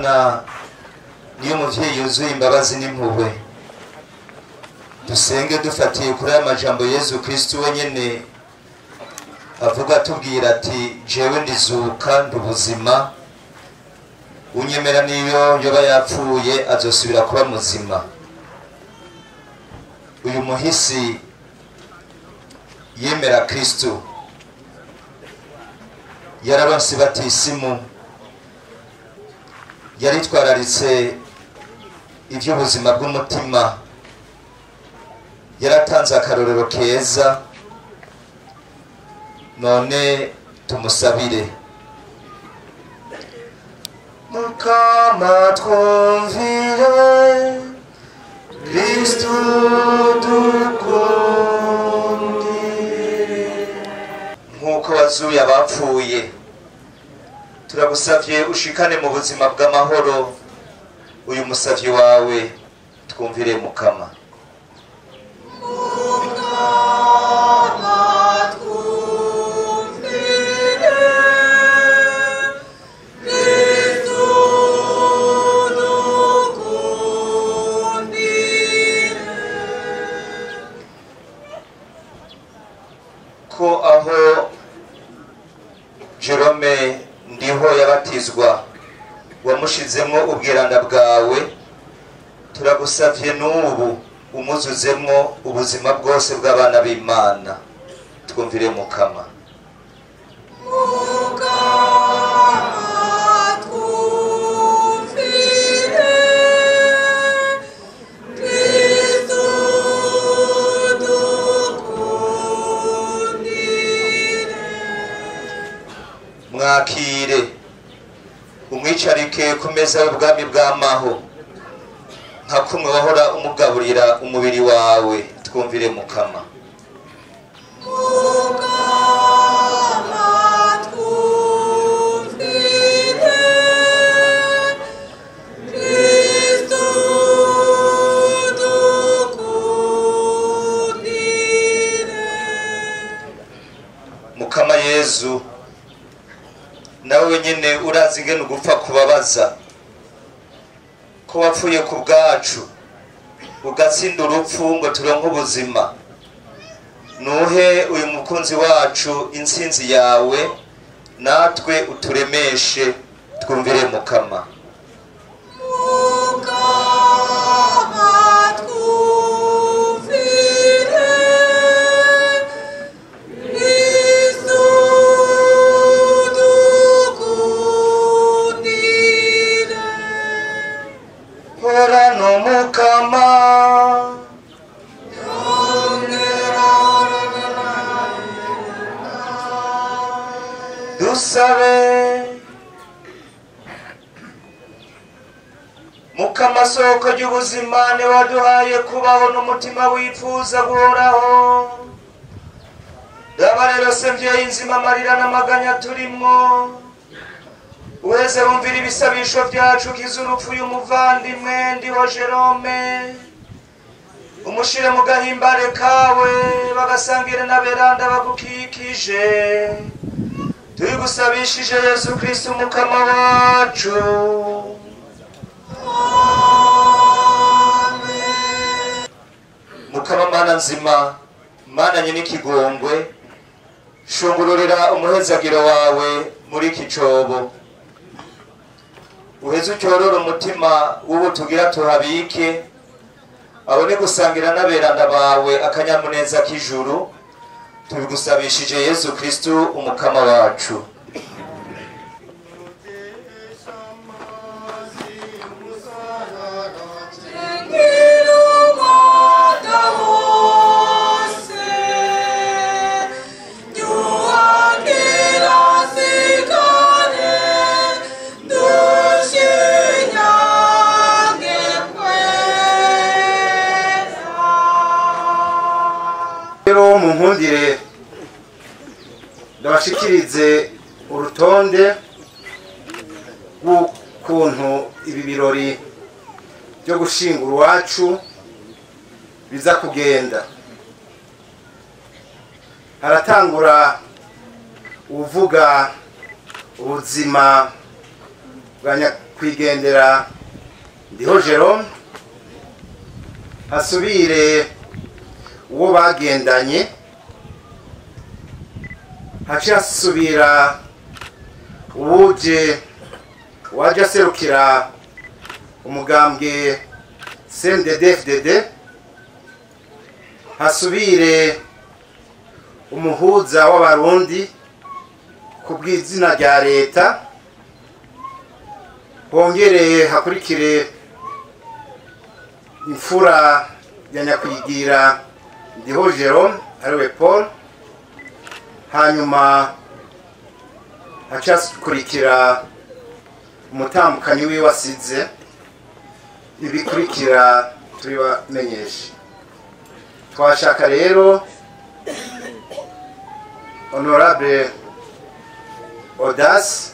Imana niyo muvyeyi yuzuye imbabazi n'impuhwe. Dusenge dufatiye kuri aya majambo Yesu Kristo wenyene avuga atubwira ati jewe ndizuka ndubuzima, unyemera niyo yoba yapfuye azosubira kuba muzima. Uyu muhisi yemera Kristo yararonse batisimu, yaritwararitse iby'ubuzima bw'umutima, yaratanze akarorero keza. None tumusabire. Mukama twumvire, Kristo dukundire. Nk'uko wazuye abapfuye, turagusavye ushikane mu buzima bw'amahoro uyu musavyi wawe, twumvire Mukama. Ko aho Jerome ndiho yabatizwa wamushizemo ubwiranda bwawe, turagusavye n'ubu umuzuzemo ubuzima bwose bw'abana b'Imana, twumvire Mukama. Mwakire umwicarike ku meza y'ubwami bw'amaho, nka kumwe wahora umugaburira umubiri wawe, twumvire Mukama. Mukama Yezu, nawe wenyene urazi ingene ugupfa kubabaza, ko wapfuye ku bwacu ugatsinda urupfu ngo turonke ubuzima. Nuhe uyu mukunzi wacu intsinzi yawe, natwe uturemeshe, twumvire Mukama. Horano Mukama, dusabe. Mukama soko ry'ubuzima, ni waduhaye kubaho n'umutima wifuza guhoraho. Daba rero se mvyeyi nzima, amarira n'amaganya turimwo, uweze wumvira ibisabisho vyacu, kiza urupfu y'umuvandimwe ndiho Jerome, umushire mu gahimbare kawe, bagasangire n'aberanda bagukikije, tubigusabishije Yesu Kristo Mukama wacu. Mukama Mana nzima, Mana nyine ikigongwe, shungururira umuhezagiro wawe muri iki cobo, uheze ucyorora umutima w'ubu tugira tuhabike, abone gusangira n'aberanda bawe akanyamuneza k'ijuru, tubigusabishije Yesu Kristo Umukama wacu. Rero munkundire ndabashikirize urutonde rw'ukuntu ibi birori byo gushingura iwacu biza kugenda. Haratangura uvuga ubuzima bwa nyakwigendera Ndiho Jerome, hasubire uwo bagendanye, haca hasubira uwuje waje aserukira umugambwe C N D D F D D, hasubire umuhuza w'abarundi ku bw'izina rya leta, hongereye hakurikire imfura ya nyakwigira Ndiho Jerome ariwe Paul, hanyuma haca kurikira umutambukanyi wiwe wasize. Ibikurikira turibamenyesha. Twashaka rero Honorable Audace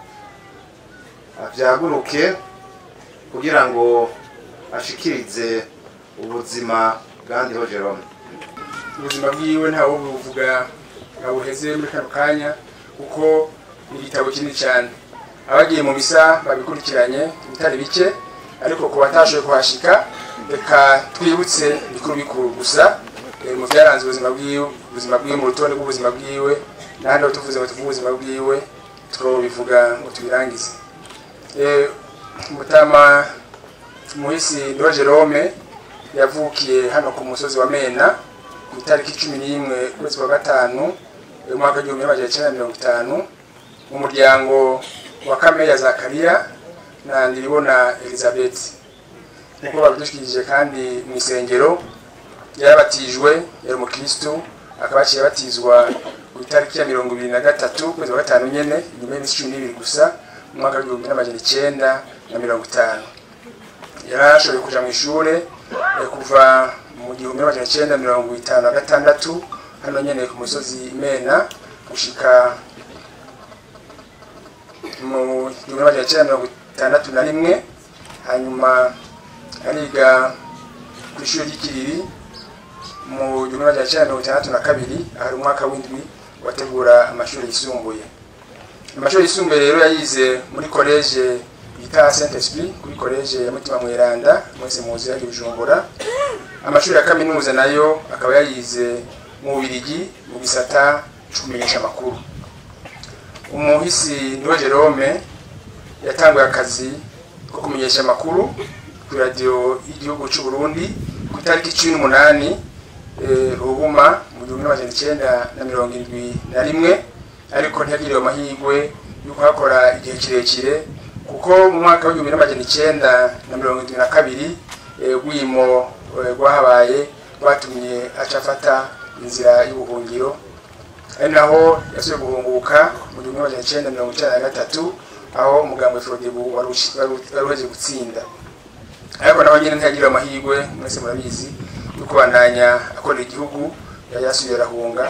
avyaguruke kugira ngo ashikirize ubuzima bwa Ndiho Jerome. Ubuzima bwiwe ntawo buvuga abuheze muri kano kanya kuko ni igitabo kinini cyane. Abagiye mu misa babikurikiranye bitari bike, ariko ku batashoboye kuhashika reka twibutse bikuru bikuru gusa mu byaranze ubuzima bwiwe, ubuzima bwiwe mu rutonde rw'ubuzima bwiwe, n'ahandi aho tuvuze ngo tuvuge ubuzima bwiwe tubivuga ngo tubirangize. Mutama Muhisi Ndiho Jerome yavukiye hano ku musozi wa Mena ku itariki cumi n'imwe ukwezi kwa gatanu mu mwaka w'igihumbi magana cyenda mirongo itanu mu muryango wa Kameya Zakariya na Ndiribona Elizabeth. Nkuko babidushikirije kandi mu isengero yarabatijwe, yari umukristo, akaba yaciye batizwa ku itariki ya mirongo ibiri na gatatu ukwezi kwa gatanu nyene nyuma y'imisi cumi n'ibiri gusa mu mwaka w'igihumbi n'amajana icyenda na mirongo itanu. Yarashoboye kuja mu ishure kuva mu gihumbi n'amajana icyenda mirongo itanu na gatandatu hano nyene ku musozi Mena gushika mu gihumbi n'amajana icyenda mirongo itandatu na rimwe, hanyuma ariga ku ishuri ry'Ikiriri mu gihumbi n'amajana icyenda mirongo itandatu na kabiri, ahari umwaka w'indwi wategura amashuri yisumbuye. Amashuri yisumbuye rero yayize muri college bita Saint Esprit, kuri college ya Mutima Mweranda mwese muzi ya Bujumbura. Amashuri ya kaminuza nayo akaba yayize mu Bubiligi mu gisata cy'ukumenyesha amakuru. Umuhisi Ndiho Jerome yatanguye akazi ko kumenyesha amakuru ku radio y'igihugu cy'u Burundi ku itariki cumi n'umunani Ruhuma mu gihumbi n'amajana icyenda na mirongo irindwi na rimwe, ariko ntiyagiriwe amahirwe yo kuhakora igihe kirekire kuko mu mwaka w'igihumbi n'amajana icyenda na mirongo irindwi na kabiri rwimo rwahabaye rwatumye acafata inzira y'ubuhungiro, ari naho yasubiye guhunguka mu gihumbi n'amajana icyenda mirongo icyenda na gatatu aho umugambwe Frodebu waruheje gutsinda. Ariko naho nyine ntiyagiriwe amahirwe, mwese murabizi, yo kubandanya akorera igihugu, yasubiye arahunga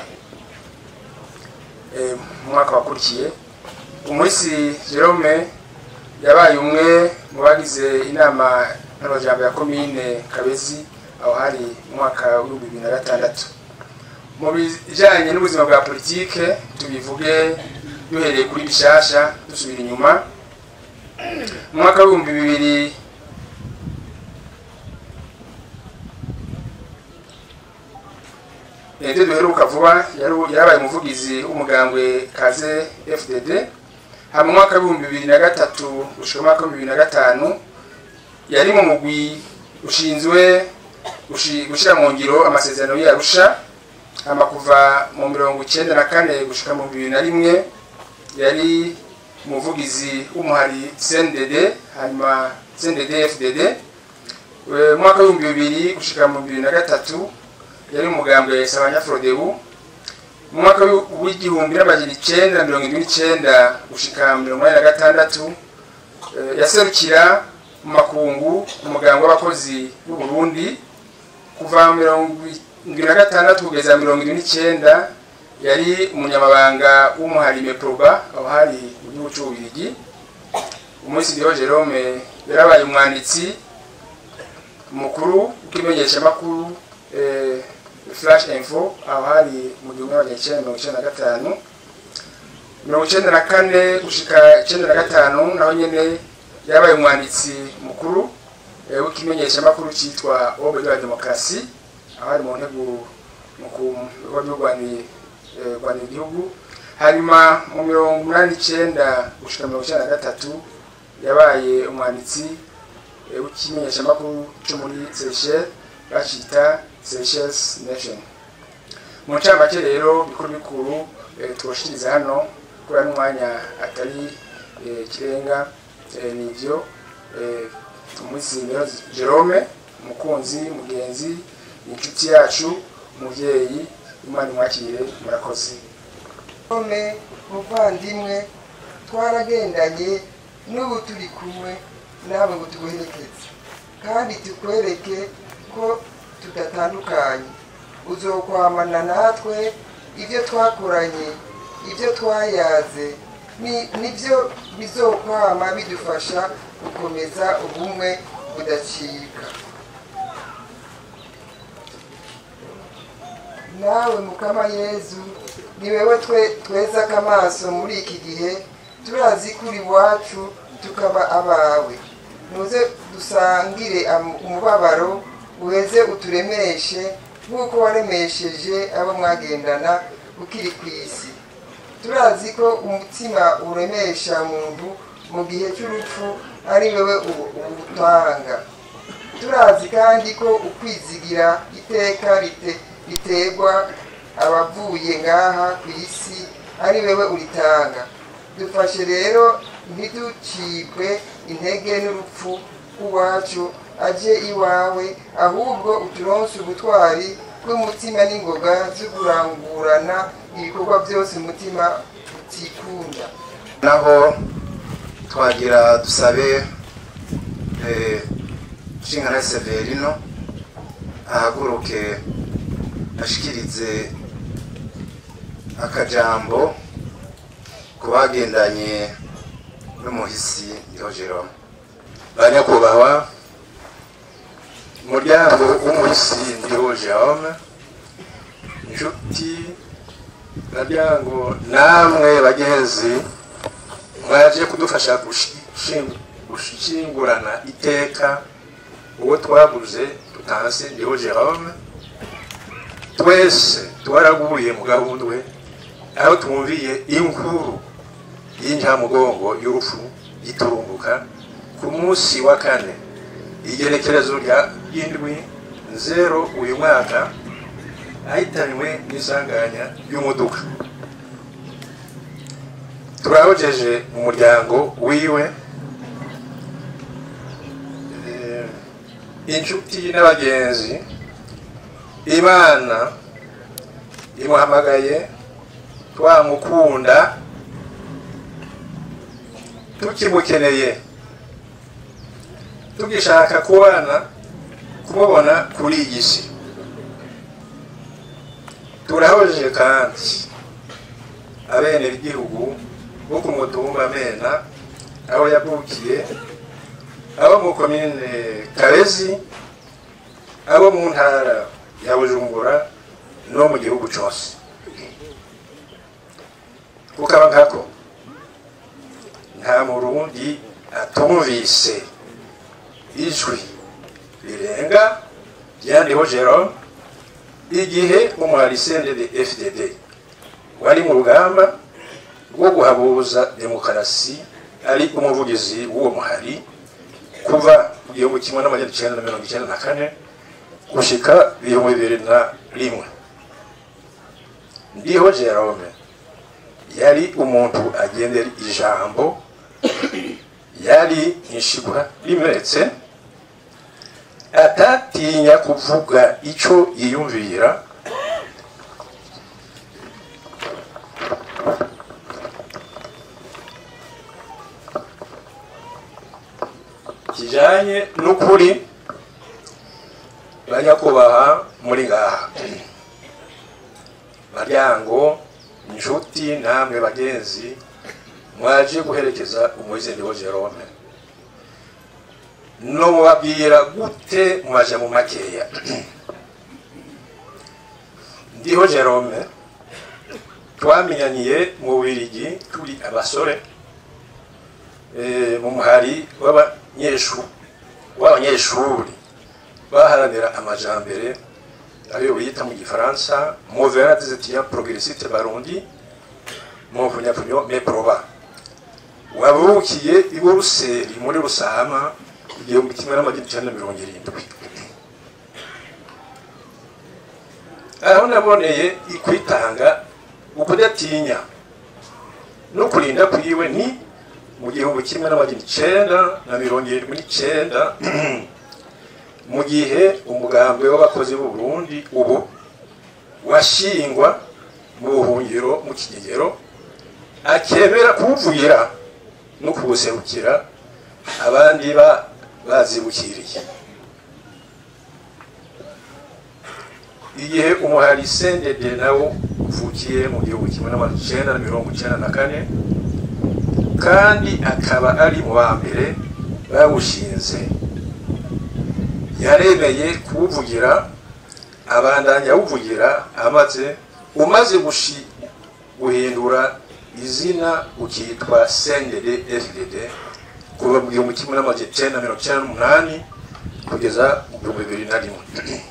mu mwaka wakurikiye. Umuhisi Jerome yabaye umwe mu bagize inama n'abajambo ya komine Kabezi aho hari mu mwaka w'ibihumbi bibiri na gatandatu. Mu bijanye n'ubuzima bwa politike tubivuge duhereye kuri bishasha dusubira inyuma. Mu mwaka w'ibihumbi bibiri Ede duheruka vuba yarabaye umuvugizi w'umugambwe Kaze F D D. Ha mu mwaka w'ibihumbi bibiri na gatatu gushika mu mwaka w'ibihumbi bibiri na gatanu yari mu mugwi ushinzwe gushira mu ngiro amasezerano y'Arusha. Ama kuva mu mirongo icyenda na kane gushika mu bibiri na rimwe yari umuvugizi w'umuhari C N D D, hanyuma C N D D F D D. Mu mwaka w'ibihumbi bibiri gushika mu bibiri na gatatu yari umugambwe Sabanya Frodebu. Mu mwaka w'igihumbi n'amajana icyenda na mirongo irindwi n'icyenda gushika mirongo inani na gatandatu yaserukira mu makungu umugambwe w'abakozi b'u Burundi. Kuva mirongo irindwi na gatandatu kugeza mirongo irindwi n'icyenda yari umunyamabanga w'umuhari Meproba aho hari mu gihugu cy'u Bubiligi. Umuhisi Ndiho Jerome yarabaye umwanditsi mukuru w'ikimenyesha makuru eh Flash Info aho hari mu gihumbi n'amajana icyenda mirongo icyenda na gatanu. Mirongo icyenda na kane gushika icyenda na gatanu naho nyene yabaye umwanditsi mukuru w'ikimenyeshamakuru cyitwa Obe de la Demokarasi, aho ari mu ntego mu kurwanira igihugu. Hanyuma mu mirongo umunani n'icyenda gushika mirongo icyenda na gatatu yabaye umwanditsi w'ikimenyeshamakuru cyo muri Seychelles bacita Seychelles Nation. Mu ncamake rero bikuru bikuru tubashiriza hano kubera n'umwanya atari kirenga nivyo tumusimira Jerome, mukunzi, mugenzi, inshuti yacu, umuvyeyi, Imana mwakire, murakoze. Jerome muvandimwe, twaragendanye n'ubu turi kumwe nawe ngo tuguherekeze kandi tukwereke ko tudatandukanye. Uzokwamana natwe, ibyo twakoranye, ibyo twayaze nibyo bizokwama bidufasha gukomeza ubumwe budacika. Nawe Mukama Yezu, ni wewe tweza kamaso muri iki gihe, turazi kuri wacu tukaba abawe. Nuze dusangire umubabaro, uheze uturemeshe nk'uko waremesheje abo mwagendana ukiri ku isi. Turazi ko umutima uremesha muntu mu gihe cy'urupfu ari wewe ubutanga. Turazi kandi ko ukwizigira iteka riterwa abavuye ngaha ku isi ari wewe uritanga. Dufashe rero ntiducibwe intege n'urupfu rw'iwacu aje iwawe, ahubwo uturonse ubutwari bw'umutima n'ingoga zo kurangurana ibikorwa byose umutima utikunda. Naho twagira dusabe Nshingana Severino ahaguruke ashikirize akajambo kubagendanye n'umuhisi Ndiho Jerome. Banyakubahwa, umuryango w'umuhisi Ndiho Jerome, inshuti naryango, namwe bagenzi mwaje kudufasha gushingurana iteka uwo twabuze tutanse Ndiho Jerome. Twese twaraguye mu gahundwe aho twumviye inkuru y'incamugongo y'urupfu iturumbuka ku munsi wa kane igerekerezo rya indwi zero uyu mwaka ahitanywe n'isanganya y'umuduga. Turahojeje mu muryango wiwe, inshuti n'abagenzi. Imana imuhamagaye twamukunda tukimukeneye, tugishaka kubana kumubona kuri iyi si. Turahojeje kandi abene b'igihugu bo ku mutumba Mena aho yavukiye, abo mu komine Kabezi, abo mu ntara ya Bujumbura no mu gihugu cyose. Kukaba nkako nta Murundi atumvise ijwi rirenga rya Ndiho Jerome igihe umuhari C N D D F D D wari mu rugamba rwo guhabuza demokarasi, ari umuvugizi w'uwo muhari kuva mu gihumbi kimwe n'amajana icenda na mirongo icenda na kane gushika ibihumbi bibiri na rimwe. Ndiho Jerome yari umuntu agendera ijambo, yari inshigura rimetse, atatinya kuvuga ico yiyumvira, kijanye n'ukuri. Banyakubaha muri ngaha, baryango, inshuti, namwe bagenzi mwaje guherekeza umuhisi Ndiho Jerome, no mubabwira gute mwaje mu makeya. Ndiho Jerome twamenyaniye mu Bubiligi turi abasore, mu muhari w'abanyeshuri w'abanyeshuri baharanira amajambere ayo bita mu gifaransa Mouvement des étudiants progressistes Barundi mu kunyapfunyo meproba wabukiye i Buruseli muri Rusama igihumbi kimwe n'amajana icenda na mirongo irindwi. Aho naboneye ikwitanga ukudatinya no kurinda kwiwe ni mu gihumbi kimwe n'amajana icenda na mirongo irindwi n'icenda mu gihe umugambwe w'abakozi b'u Burundi ubu washingwa mu buhungiro mu Kigegero akemera kuvugira no kubuserukira abandi ba bazibukiriye. Igihe umuhari Sendede nawo uvukiye mu gihumbi kimwe n'amajana icenda na mirongo icenda na kane kandi akaba ari mu ba mbere bawushinze, yaremeye kuwuvugira abandanya wuvugira amaze umaze gushi guhindura izina ukitwa Sendede F D D kuva mu gihumbi kimwe n'amajana icenda na mirongo icenda n'umunani kugeza mu bihumbi bibiri na rimwe.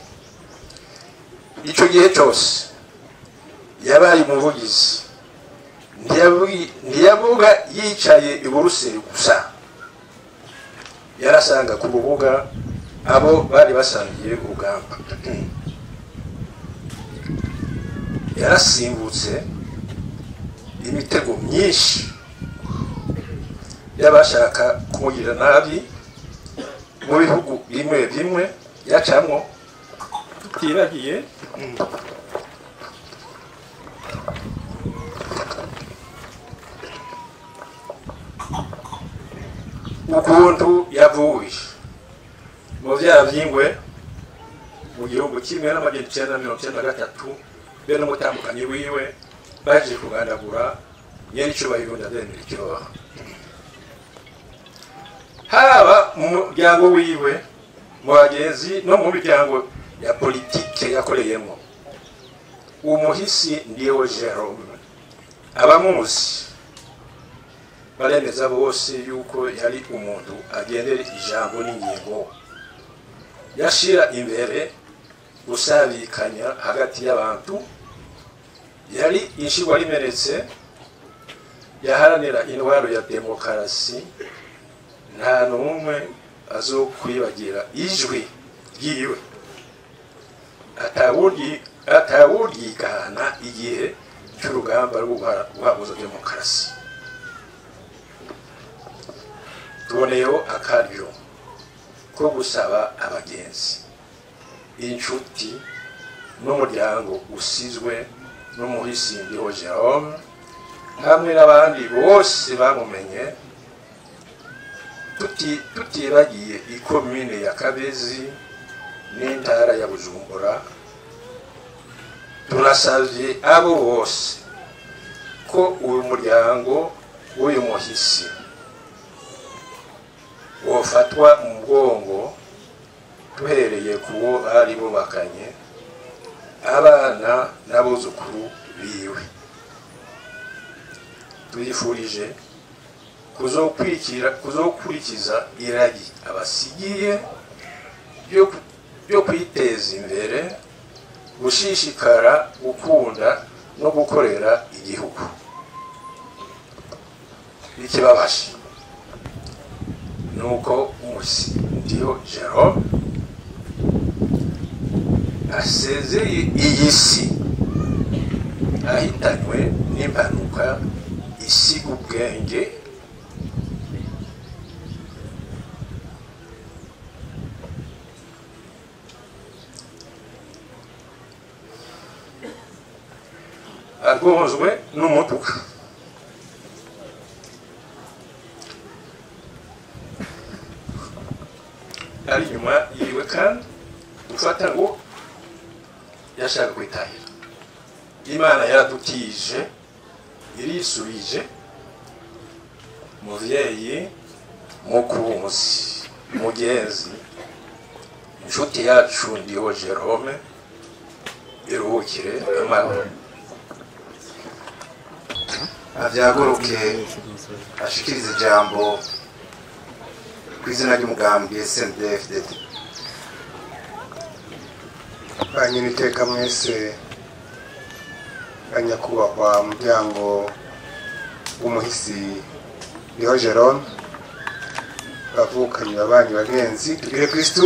Ico gihe cyose yabaye umuvugizi, ntiyavuga yicaye i Buruseli gusa, yarasanga ku rubuga abo bari basangiye urugamba. Yarasimbutse imitego myinshi y'abashaka kumugirira nabi mu bihugu bimwe bimwe yacamwo, tutibagiye ukuntu yavuye mu vyara vy'ingwe mu gihugu kimwe n'amajana icenda na mirongo icenda na gatatu be n'umutambukanyi wiwe baje kugandagura nyiricubahiro Ndadaye Melchior. Haba mu muryango wiwe mu bagenzi no mu miryango ya politike yakoreyemo, umuhisi ndiyo Jerome abamuzi baremeza bose yuko yari umuntu agendera ijambo n'ingingo, yashira imbere gusabikanya hagati y'abantu, yari inshigwa rimeretse, yaharanira intwaro ya demokarasi, nta n'umwe azokwibagira ijwi ryiwe atawuryigana igihe cy'urugamba rwo guhabuza demokarasi. Tuboneyeho akaryo ko gusaba abagenzi, inshuti n'umuryango usizwe n'umuhisi ndiho Jerome hamwe n'abandi bose bamumenye, tuti tutibagiye ikomine ya Kabezi n'intara ya Bujumbura. Turasavye abo bose ko uyu muryango w'uyu muhisi wofatwa mu mugongo, tuhereye kuwo bari bubakanye, abana n'abuzukuru biwe. Tuyifurije kuzokurikira kuzokurikiza iragi abasigiye byo kwiteza imbere, gushishikara, gukunda no gukorera igihugu. Ikibabaje nuko umuhisi ndiho Jerome asezeye iyi si ahitanywe n'impanuka isiga ubwenge agonzwe n'umutuka. Ari nyuma yiwe kandi ufata ngo yashaka kwitahira. Imana yaradutije irisubije, muvyeyi mukunzi mugenzi inshuti yacu ndiho Jerome iruhukire amahoro. avyaguruke ashikiriza ijambo ku izina ry'umugambi S N D F D D. banyine iteka mwese banyakubahwa muryango w'umuhisi Ndiho Jerome, bavukanye babanyi bagenzi, tugire Kristu.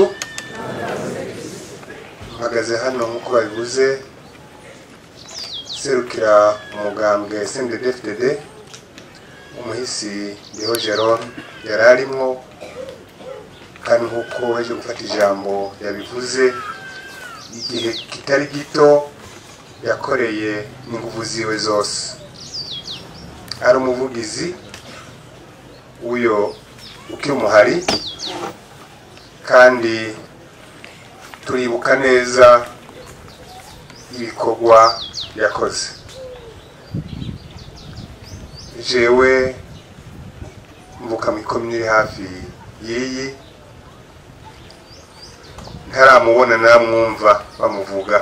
mpagaze hano nk'uko babivuze serukira umugambwe S N D F D D. umuhisi Ndiho Jerome yari arimo, kandi nk'uko yaje gufata ijambo yabivuze, igihe kitari gito yakoreye n'ingufu ziwe zose. ari umuvugizi uyo ukiri umuhari, kandi turibuka neza ibikorwa yakoze. jewe mvuka mu ikomune iri hafi y'iyi, ntaramubona namwumva bamuvuga.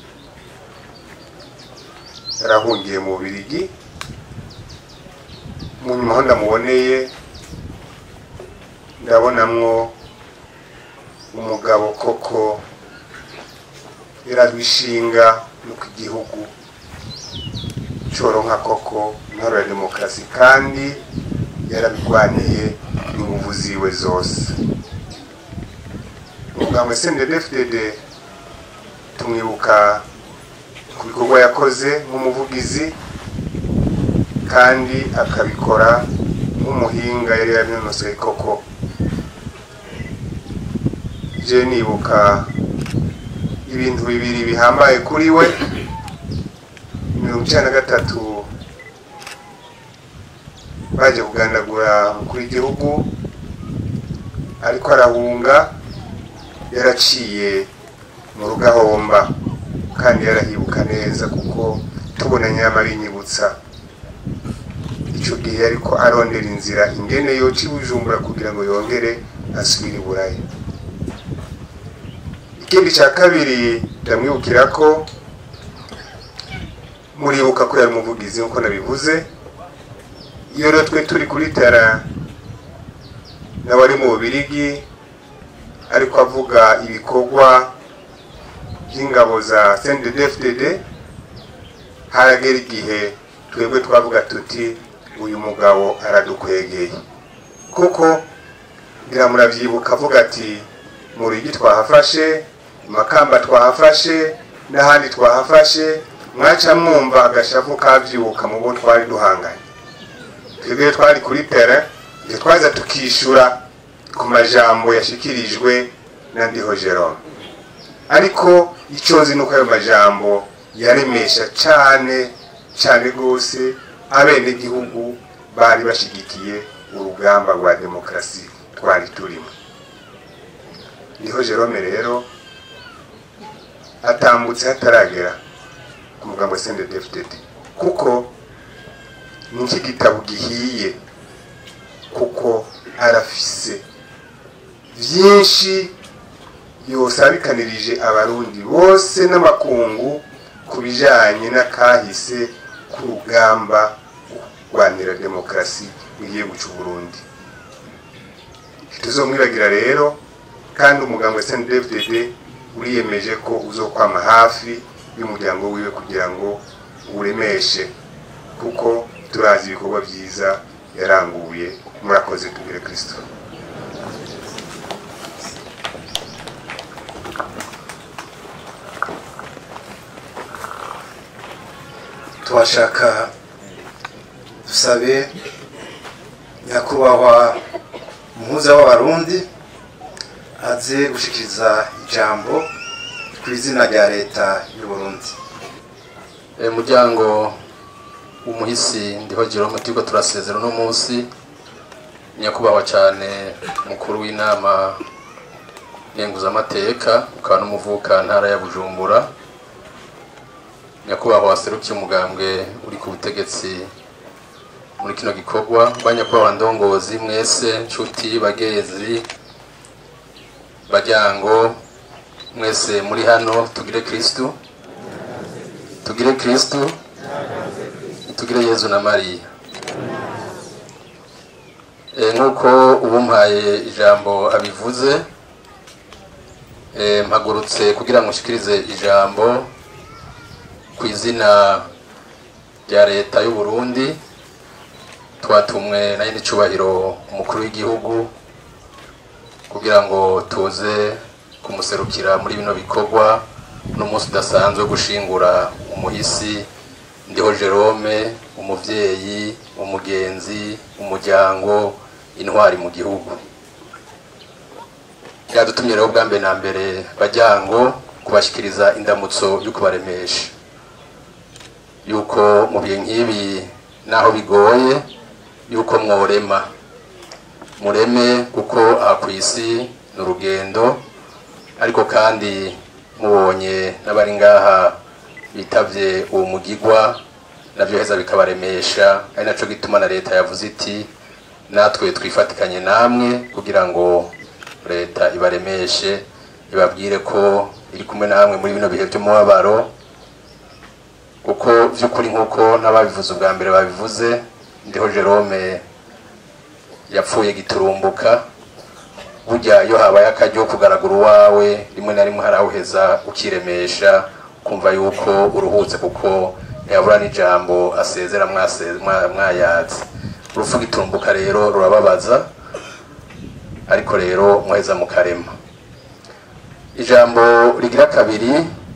yarahungiye mu Bubiligi, mu nyuma aho ndamuboneye ndabonamwo umugabo koko yarabishinga nuko igihugu coronka koko intwaro ya demokarasi, kandi yarabigwaniye inguvu ziwe zose. umugambwe S N D F D D tumwibuka ku bikorwa yakoze nk'umuvugizi, kandi akabikora nk'umuhinga yari yaranonosoye koko. je nibuka ibintu bibiri bihambaye kuri we. mirongo icyenda na gatatu baje kugandagura umukuru w'igihugu, ariko arahunga, yaraciye mu Rugahomba, kandi yarahibuka neza kuko tubona nyamara inyibutsa icyo gihe ariko arondera inzira ingene yoca i Bujumbura kugira ngo yongere asubire i Burayi. ikindi cya kabiri ndamwibukira ko muribuka ko yari umuvugizi nk'uko nabivuze. iyo rero twe turi kuri tara nawe ari mu Bubiligi ariko avuga ibikorwa by'ingabo za S N D F D D, haragera igihe twebwe twavuga tuti uyu mugabo aradukwegeye, kuko ngira muravyibuka avuga ati mu Ruyigi twahafashe, Makamba twahafashe, n'ahandi twahafashe. mwaca mwumva agashavu kavyuka mu bo twari duhanganye. twebwe twari kuri tera, twaza tukishura ku majambo yashikirijwe na Ndiho Jerome, ariko icyo nzi nuko ayo majambo yaremesha cyane cyane rwose abene gihugu bari bashigikiye urugamba rwa demokarasi twari turimo. Ndiho Jerome rero atambutse hataragera ku mugambo S N D F D D, kuko ni iki gitabo gihiye, kuko arafise vyinshi yosabikanirije abarundi bose n'amakungu kubijanye n'akahise k'urugamba rwanira demokarasi ngiye guca Burundi. tuzomwibagira rero, kandi umugambo S N D F D D uriyemeje ko uzokwama hafi y'umuryango wiwe kugira ngo uremeshe, kuko turazi ibikorwa byiza yaranguye. murakoze. tugire Kristo. twashaka dusabe nyakubahwa umuhuza w'abarundi aze gushikiriza ijambo ku izina rya leta y'u Burundi. umuryango w'umuhisi Ndiho Jerome turiko turasezera no munsi, nyakubahwa cyane mukuru w'inama ngenguzamateka ukaba n'umuvuka ntara ya Bujumbura, nyakubahwa waserukiye umugambwe uri ku butegetsi muri kino gikorwa, banyakubahwa ndongozi mwese, nshuti bagezi, bajyango mwese muri hano, tugire Kristo, tugire Kristo, tugire Yezu na Maria. nk'uko ubumpaye ijambo abivuze mpagurutse kugira ngo nshikirize ijambo ku izina rya leta y'u Burundi twatumwe na nyir'icyubahiro umukuru w'igihugu kugira ngo tuze kumuserukira muri bino bikorwa n'umunsi udasanzwe gushingura umuhisi Ndiho Jerome, umuvyeyi, umugenzi, umuryango, intwari mu gihugu. Yadutumye rero bwa mbere na mbere bajyango kubashikiriza indamutso yo kubaremesha yuko mu bihe nk'ibi naho bigoye yuko mworema mureme kuko aha ku isi n'urugendo, ariko kandi mubonye n'abari ngaha bitavye uwo mugigwa navyo heza bikabaremesha, ari naco gituma na leta yavuze iti natwe twifatikanye namwe kugira ngo leta ibaremeshe ibabwire ko iri kumwe namwe muri bino bihe by'umubabaro, kuko vy'ukuri nk'uko n'ababivuze ubwa mbere babivuze, Ndiho Jerome yapfuye giturumbuka. Burya iyo habaye akaryo kugaragura uwawe rimwe na rimwe harawuheza ukiremesha kumva yuko uruhutse, kuko yabura n'ijambo asezera mwayatse. Urupfu giturumbuka rero rurababaza, ariko rero muheza mukarema. Ijambo rigira kabiri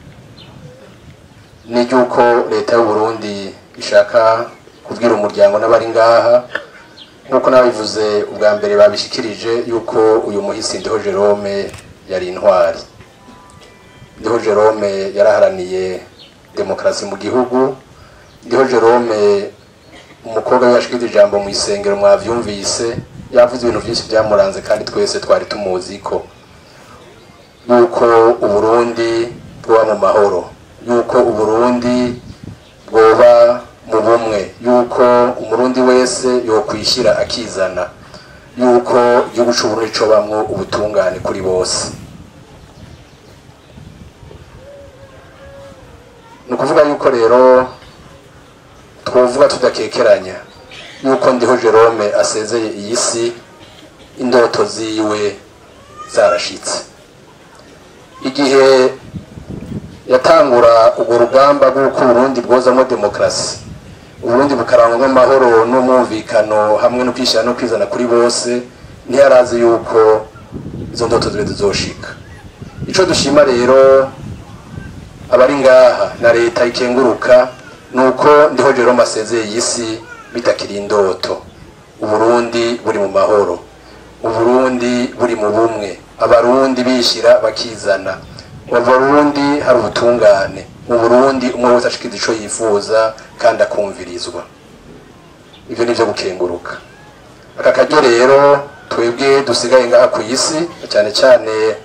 ni ry'uko leta y'u Burundi ishaka kubwira umuryango n'abari ngaha, nk'uko nabivuze ubwa mbere babishikirije yuko uyu muhisi Ndiho Jerome yari intwari. Ndiho Jerome yaraharaniye demokarasi mu gihugu. Ndiho Jerome umukobwa yashikije ijambo mu isengero mwavyumvise, yavuze ibintu byinshi byamuranze kandi twese twari tumuzi ko yuko uburundi bwoba mu mahoro, yuko uburundi bwoba mu bumwe, yuko umurundi wese yokwishira akizana, yuko igihugu c'Uburundi cobamwo ubutungane kuri bose. Nukuvuga yuko rero twovuga tudakekeranya yuko Ndiho Jerome asezeye iyi si indoto ziwe zarashitse. Igihe yatangura urwo rugamba rw'uko Burundi bwozamo demokarasi, Uburundi bukarangwa n'amahoro n'umwumvikano hamwe no kwishira no kwizana kuri bose, ntiyarazi yuko izo ndoto zibe zizoshika. Ico dushima rero abari ngaha na leta ikenguruka nuko Ndiho Jerome asezeye iyi si bitakiri indoto. Uburundi buri mu mahoro, Uburundi buri mu bumwe, abarundi bishira bakizana, mu Burundi hari ubutungane, mu Burundi umwe wese ashikira ico yifuza kandi akumvirizwa. Ivyo nivyo gukenguruka. Aka karyo rero twebwe dusigaye ngaha ku isi, cyane cyane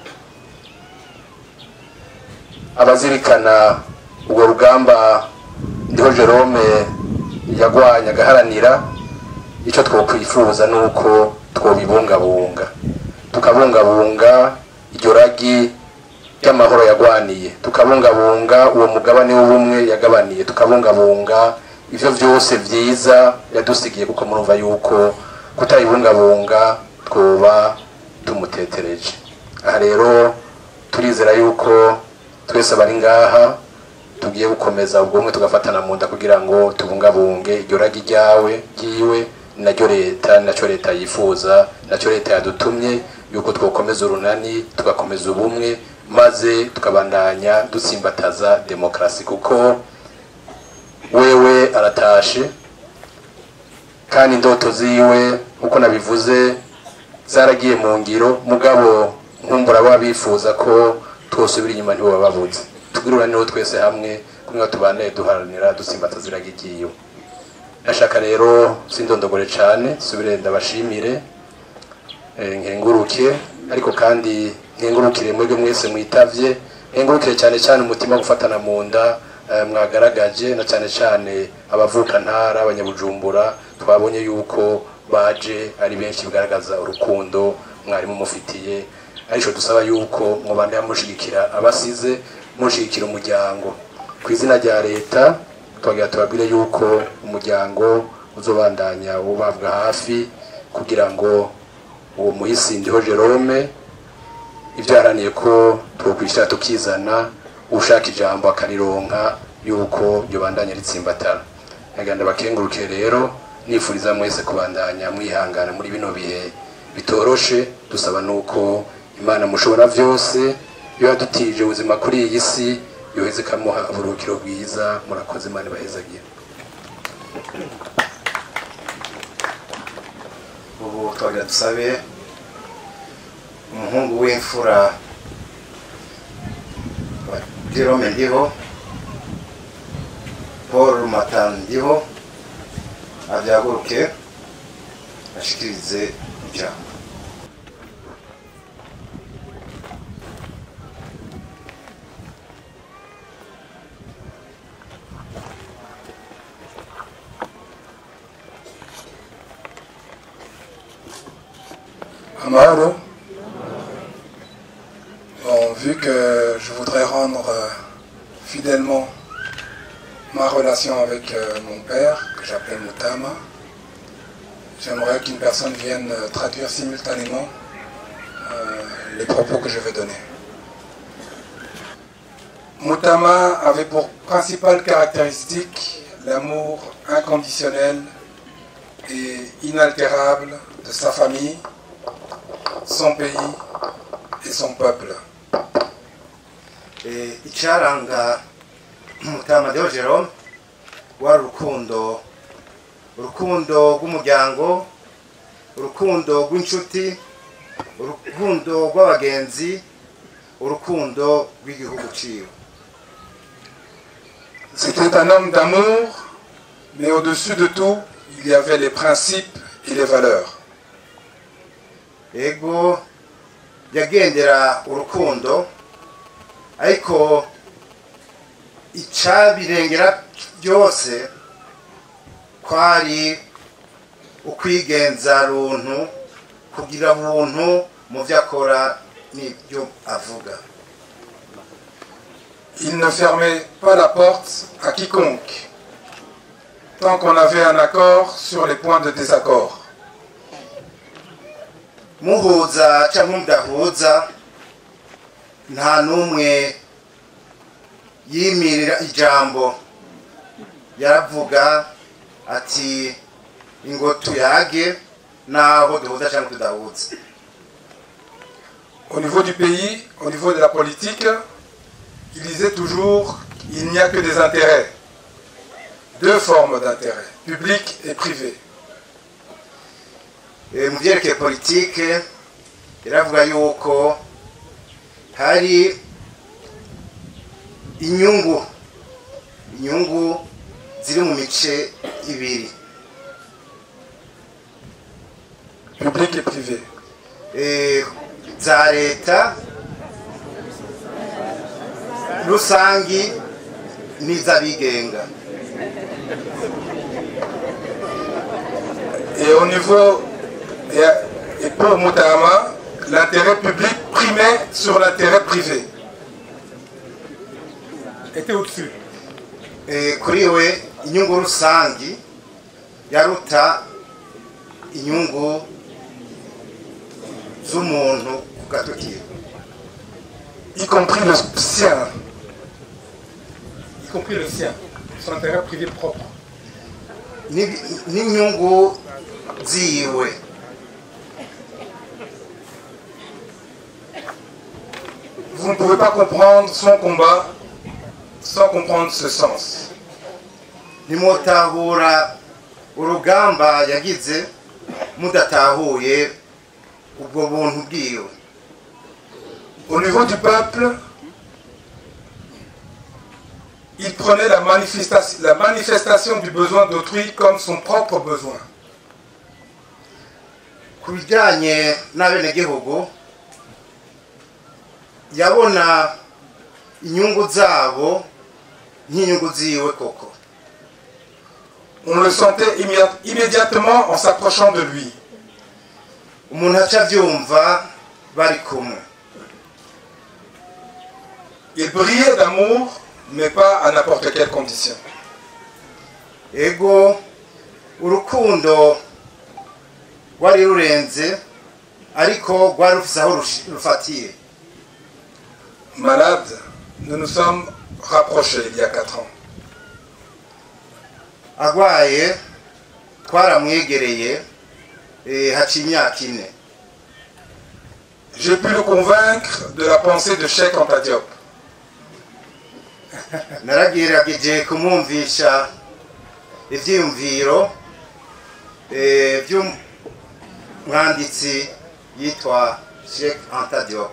abazirikana ubwo rugamba Ndiho Jerome yagwanya agaharanira, ico twokwifuza nuko twobibungabunga, tukabungabunga iryo ragi ry'amahoro yagwaniye, tukabungabunga uwo mugabane w'ubumwe yagabaniye, tukabungabunga ivyo vyose vyiza yadusigiye, kuko murumva yuko kutayibungabunga twoba tumutetereje. Aha rero turizera yuko twese bari ngaha tugiye gukomeza ubwumwe tugafatana mu nda kugira ngo tubungabunge iryo ragi ryawe ryiwe, nacyo leta nacyo leta yifuza, nacyo leta yadutumye yuko twokomeza urunani tugakomeza ubumwe, maze tukabandanya dusimbataza demokarasi, kuko wewe aratashe kandi indoto ziwe uko nabivuze zaragiye mu ngiro, mugabo nkumbura babifuza ko twosubira inyuma ntibo bababuze. Tugirura niho twese hamwe kumwe tubane duharanira dusimbataza iragigiyo. Nashaka rero sindondogore cyane, subire ndabashimire nkenguruke, ariko kandi nkengurukire mwebwe mwese mwitavye, nkengurukire cyane cyane umutima gufatana mu nda mwagaragaje, na cyane cyane abavuka ntara abanyabujumbura twabonye yuko baje ari benshi bigaragaza urukundo mwarimu mufitiye. Ariko dusaba yuko mubande yamushigikira abasize, mushigikira umuryango. Ku izina rya leta twagira tubabwire yuko umuryango uzobandanya ubabwa hafi, kugira ngo uwo muhisi Ndiho Jerome ibyaraniye ko twokwishyira tukizana ushaka ijambo akarironka yuko yobandanya ritsimbatana. Naganda bakenguruke rero nifuriza mwese kubandanya mwihangana muri bino bihe bitoroshe, dusaba nuko Imana mushobora vyose yo yadutije ubuzima kuri iyi si yoheze kamuha uburukiro bwiza. Murakoze, Imana ibahezagiye. Ubu twagira dusabe umuhungu w'imfura Jerome Ndiho, Paul Matana Ndiho, avyaguruke ashikirize ijambo. Amaro. Bon, vu que je voudrais rendre euh, fidèlement ma relation avec euh, mon père, que j'appelais Mutama, j'aimerais qu'une personne vienne euh, traduire simultanément euh, les propos que je vais donner. Mutama avait pour principale caractéristique l'amour inconditionnel et inaltérable de sa famille, son pays et son peuple. Icharanga Mutama Ndiho Jerome wari urukundo urukundo rw'umuryango, urukundo rw'inshuti, urukundo rw'abagenzi, urukundo rw'igihugu ciwe. C'était un homme d'amour, mais au-dessus de tout, il y avait les principes et les valeurs. Ego yagendera urukundo, ariko icabirengera byose kwari ukwigenza runtu, kugira buntu mu vyakora n'ibyo avuga. Il ne fermait pas la porte à quiconque, tant qu'on avait un accord sur les points de désaccord. Muhuza cyangwa mudahuza, nta numwe yimirira ijambo. Yaravuga ati ingo tuyage naho duhuza cyangwa tudahuza. Au niveau du pays, au niveau de la politique, il disait toujours il n'y a que des intérêts. Deux formes d'intérêts, public et privé. Mu byerekeye politike iravuga yuko hari inyungu inyungu ziri mu mice ibiri, public et privé. Eh, za leta rusangi n'iz'abigenga. Et au niveau, et, et pour Mutama, l'intérêt public primait sur l'intérêt privé. Était au-dessus. Eh, kuri we inyungu rusangi yaruta inyungu z'umuntu ku gatoki, y compris le sien, y compris le sien, son intérêt privé propre. N'inyungu ziwe. Vous ne pouvez pas comprendre son combat sans comprendre ce sens. Nimutahura urugamba yagize mudatahuye ubwo buntu bwiwe. Au niveau du peuple, il prenait la manifestation, la manifestation du besoin d'autrui comme son propre besoin. Ku bijyanye n'abenegihugu yabona inyungu zabo nk'inyungu ziwe koko. On le sentait immédiatement en s'approchant de lui. Umuntu aca avyumva bari kumwe. Il brillait d'amour, mais pas à n'importe quelle condition. Ego urukundo rwari rurenze ariko rwari rufise aho rufatiye. Malade, nous nous sommes rapprochés il y a quatre ans. Agwaye twaramwegereye haciye imyaka ine. J'ai pu le convaincre de la pensée de Cheikh Anta Diop. Naragerageje kumwumvisha ivyiyumviro vy'umwanditsi yitwa Cheikh Anta Diop.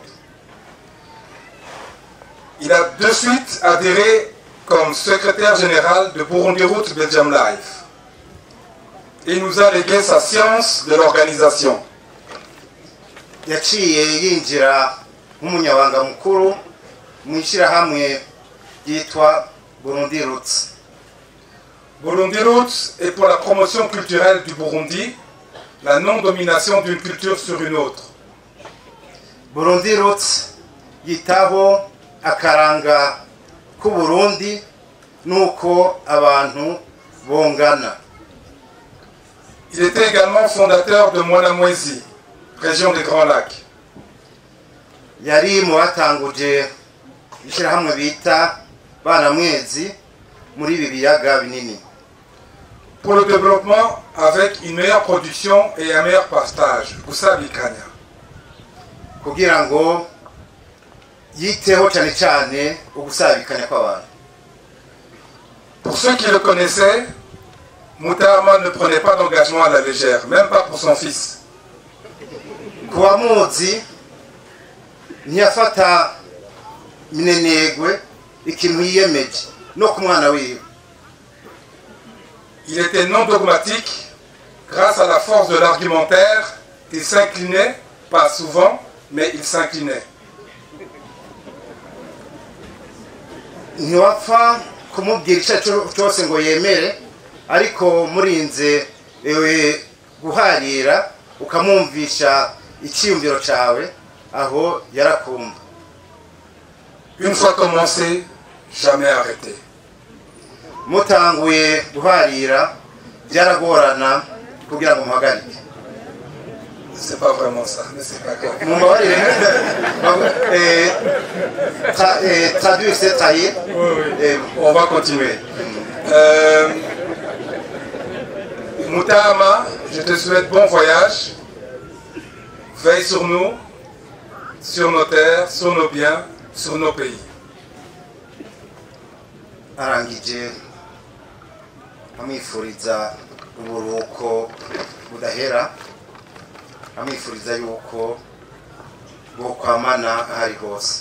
Il a de suite adhéré comme secrétaire général de Burundi Roots Belgium Life. Il nous a légué sa science de l'organisation. Yaciye yinjira nk'umunyabanga mukuru mu ishyirahamwe ryitwa Burundi Roots. Burundi Roots est pour la promotion culturelle du Burundi, la non-domination d'une culture sur une autre. Burundi Roots yitaho akaranga ku Burundi nuko abantu bongana. Il était également fondateur de Mwanamwezi, région des Grands Lacs. Yari mu batanguje ishyirahamwe bita Banamwezi muri ibi biyaga binini. Pour le développement avec une meilleure production et un meilleur partage, Gusabikanya. Kugira ngo yiteho cyane cyane ugusabikanya kw'abantu. Pour ceux qui le connaissaient, Mutama ne prenait pas d'engagement à la légère, même pas pour son fils. Kuwamuzi ntiyafata minenegwe ikintu yiyemeje no ku mwana wiwe. Il était non dogmatique grâce à la force de l'argumentaire. Il s'inclinait, pas souvent, mais il s'inclinait. Ntiwapfa kumubwira icyo cyose ngo yemere, ariko murinze ewe guharira ukamwumvisha icyiyumviro cyawe aho yarakumva. Une fois commencé, jamais arrêté. Mutanguye guharira byaragorana kugira ngo muhagarike. C'est pas vraiment ça, mais c'est pas grave. Traduire, c'est trahir. Oui, oui. On va continuer. Euh, Moutama, je te souhaite bon voyage. Veille sur nous, sur nos terres, sur nos biens, sur nos pays. Arangije amwifuriza uburuko budahera, amwifuriza yuko bokwamana ahari hose.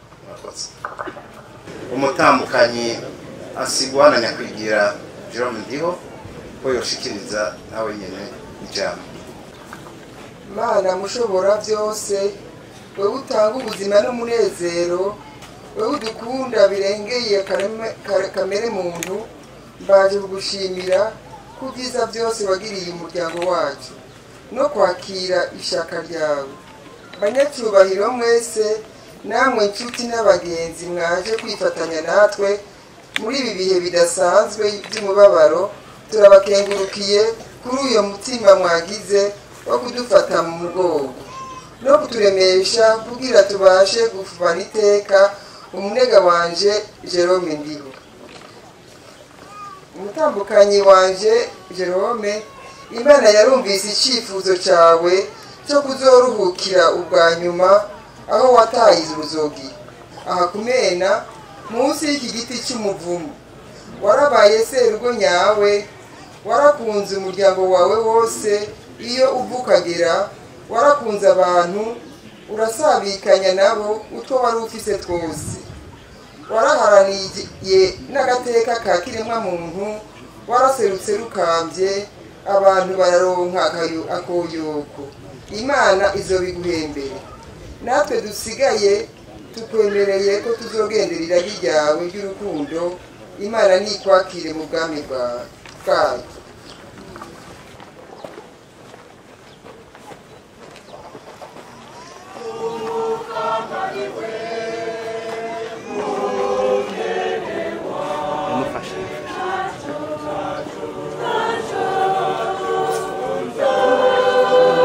Umutambukanyi asigwa na nyakwigira Jerome Ndiho ko yoshikiriza nawe nyene ijambo. Mana mushobora byose, wewe utanga ubuzima n'umunezero, wewe udukunda birengeye kamere muntu, mbaje kugushimira ku byiza byose wagiriye umuryango wacu no kwakira ishaka ryawe. Banyacyubahiro mwese, namwe inshuti n'abagenzi mwaje kwifatanya natwe muri ibi bihe bidasanzwe by'umubabaro, turabakengurukiye kuri uyo mutima mwagize wo kudufata mu mugongo no kuturemesha kugira tubashe gufubana iteka umunega wanje Jerome Ndiho. Umutambukanyi wanje Jerome, Imana yarumvise icyifuzo cyawe cyo kuzoruhukira ubwa nyuma aho watayize uruzogi aha kumena munsi y'iki giti cy'umuvumu. Warabaye serugo nyawe, warakunze umuryango wawe wose, iyo uvukagera warakunze abantu, urasabikanya nabo utwo wari ufise twose. Waraharaniye n'agateka ka kiremwa muntu, waraserutse rukambye, abantu bararonka akoyoko. Imana izobiguhembere. Natwe dusigaye tukwemereye ko tuzogendera iragi ryawe ry'urukundo. Imana nikwakire mu bwami bwayo. Thank you.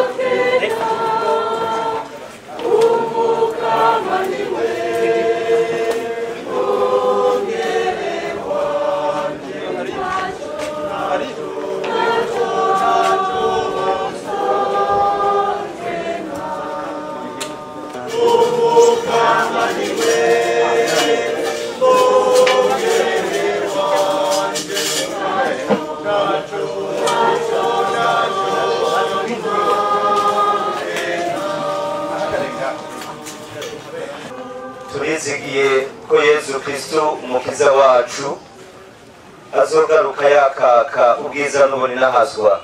twizigiye ko Yezu Kristo umukiza wacu azogaruka yakaka ubwiza n'ubuni nahazwa.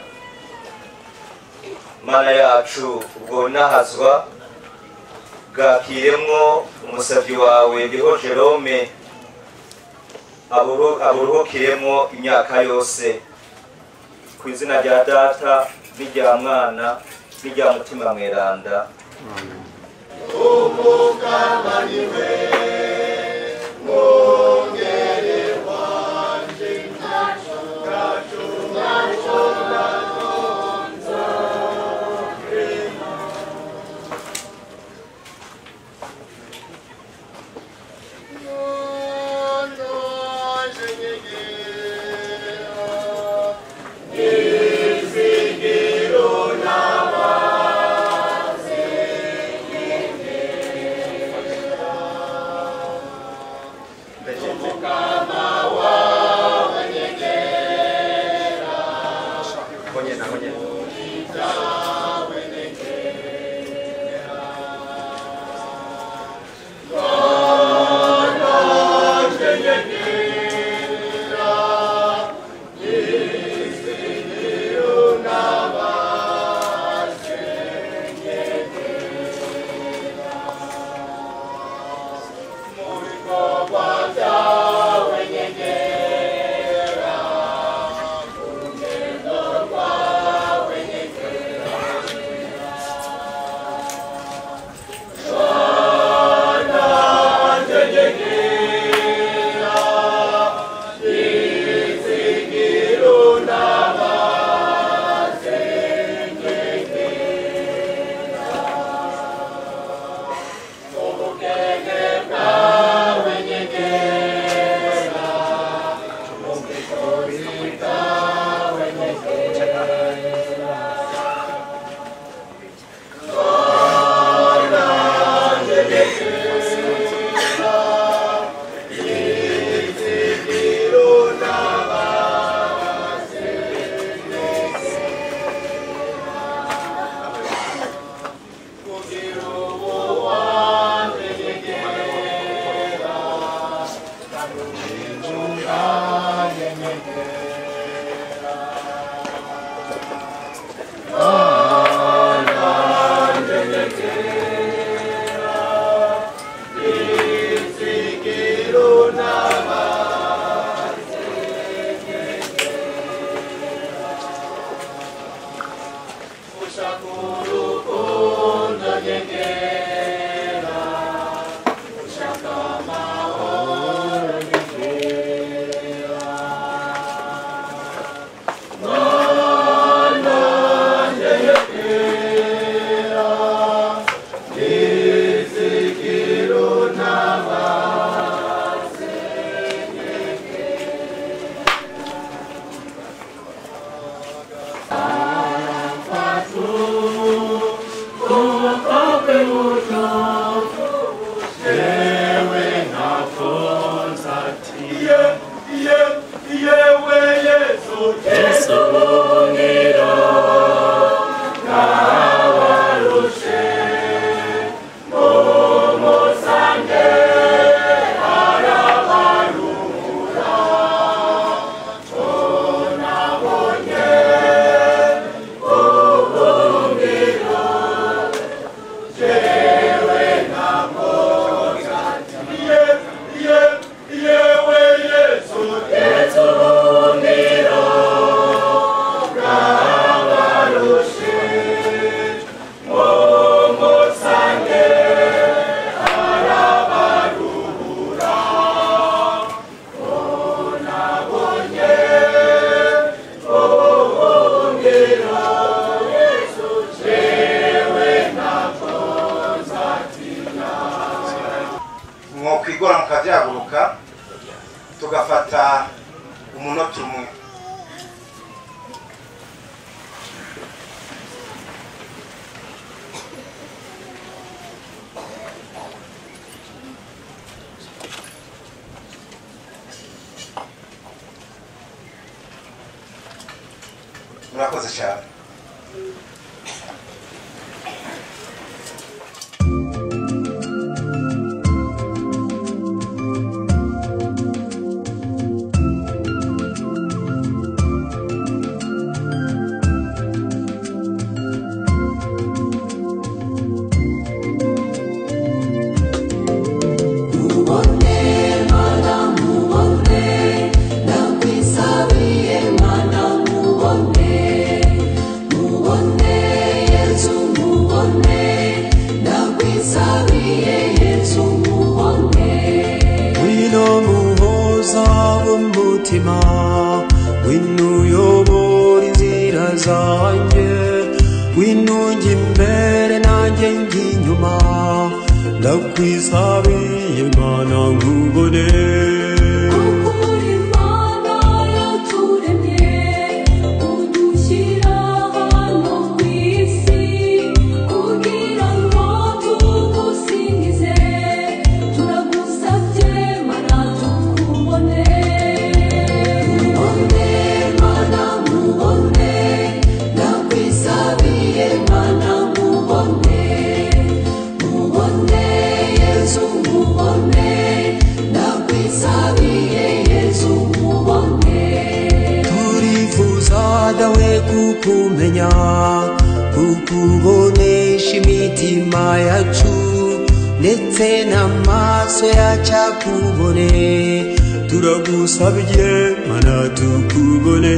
Mana yacu ubwo nahazwa bwakiremwo umusavyi wawe ndiho Jerome aburuhukiremwo imyaka yose, ku izina rya Data n'irya Mwana n'irya Mutima Mweranda. Umugabaniwe mwongere wanje ntaco ntaco ntaco ntaco kwigora mukavyaguruka tugafata umunota umwe. Murakoze cyane. imbere nanjye njye inyuma ndakwisabiye Mana nkubone kukumenya kukubonesha imitima yacu ndetse n'amaso yacu akubone turagusabye Mana tukubone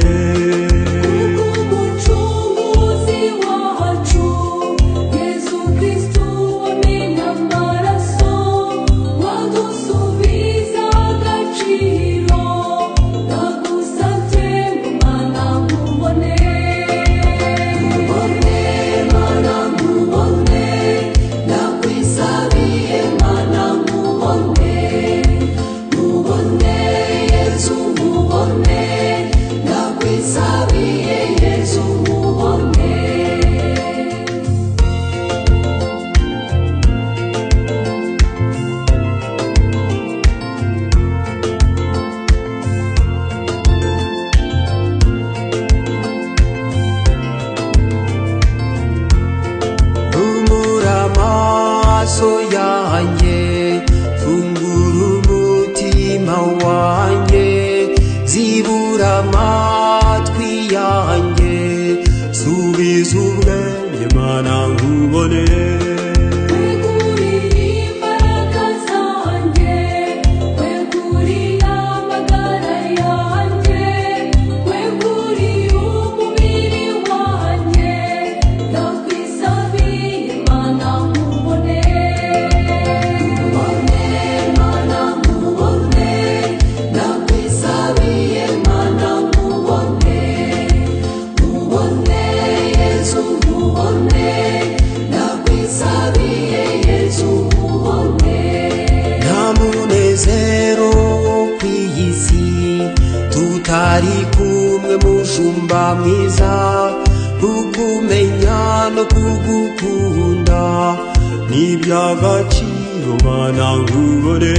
tutari kumwe mushumba mwiza kukumenya no kugukunda n'iby'agaciro Mana nkubone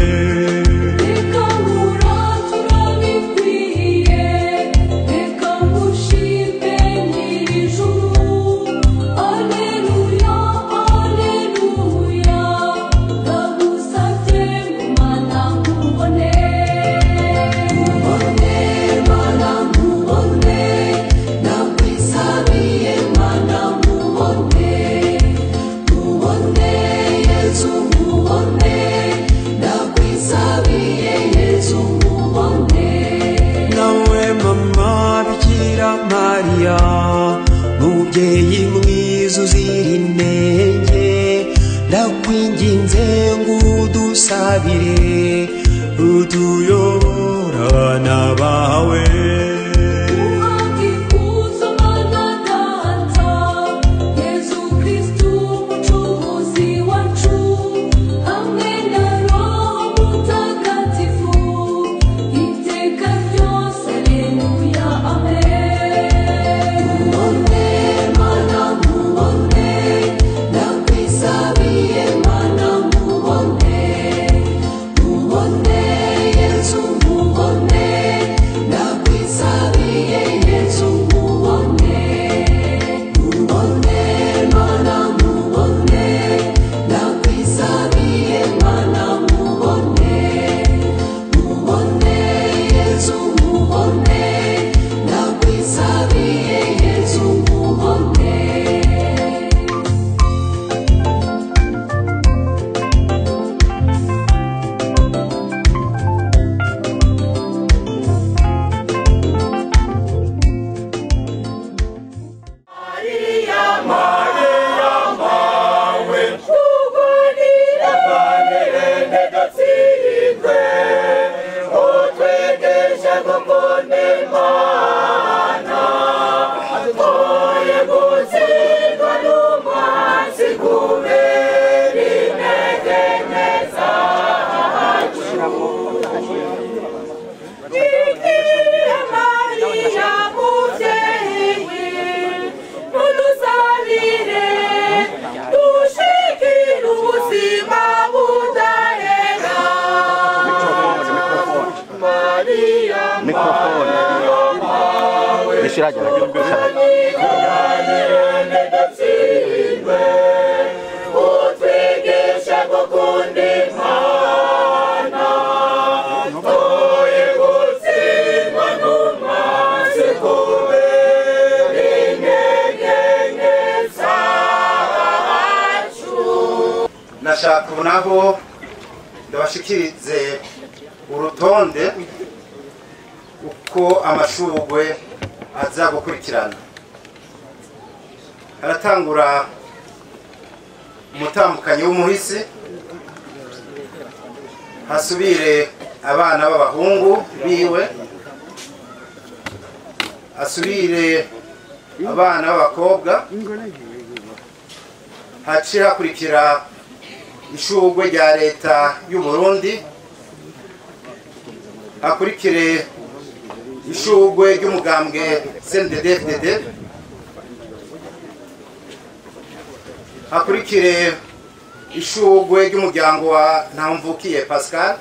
mubyeyi mwiza uzira inenge ndakwinginze ngo udusabire utuyobora abana bawe Mubone, Yesu mubone, nashaka unaho ndabashikirize urutonde uko amashurwe aza gukurikirana. Haratangura umutambukanyi w'umuhisi, hasubire abana b'abahungu biwe, hasubire abana b'abakobwa, haciye hakurikira ishurwe rya leta y'u Burundi, hakurikire ishurwe ry'umugambwe C N D D F D D, hakurikire ishurwe ry'umuryango wa Ntamvukiye Pascal,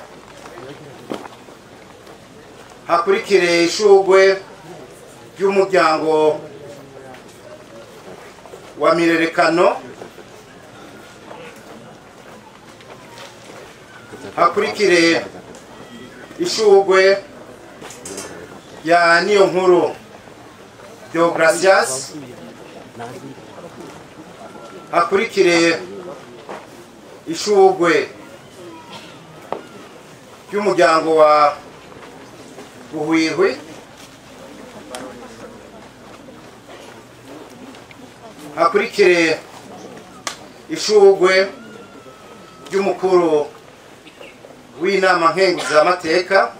hakurikire ishurwe ry'umuryango wa Mirerekano, hakurikire ishurwe ya Niyonkuru Deogracias, hakurikire ishurwe ry'umuryango wa Buhwihwi, hakurikire ishurwe ry'umukuru w'inama nkenguzamateka,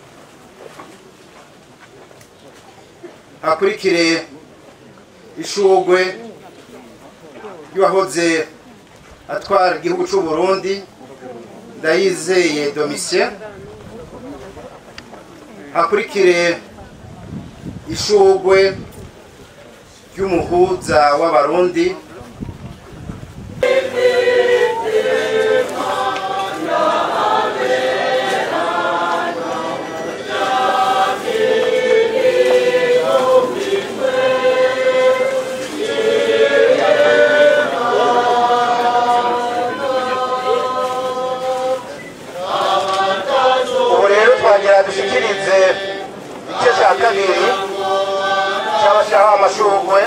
hakurikire ishurwe y'uwahoze atwara igihugu cy'u Burundi Ndayizeye Domitien, hakurikire ishurwe ry'umuhuza w'abarundi dushikirize igice cya kabiri cy'abashaka amashurwe.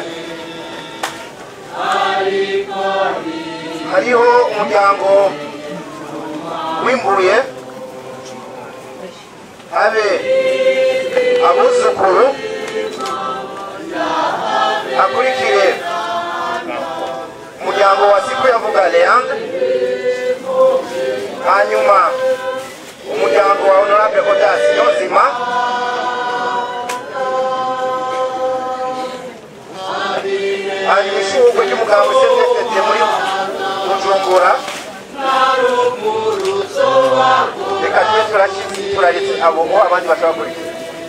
Hariho umuryango w'Imbuye, habe abuzukuru, hakurikire umuryango wa Sikuyavuga Leandre, hanyuma umuryango wa Honorable Odas Yonzima, hanyuma ishurwe ry'umugambwe C N D D F D D muri Bujumbura. Reka tube turaretse abo abandi bashobora kurikira.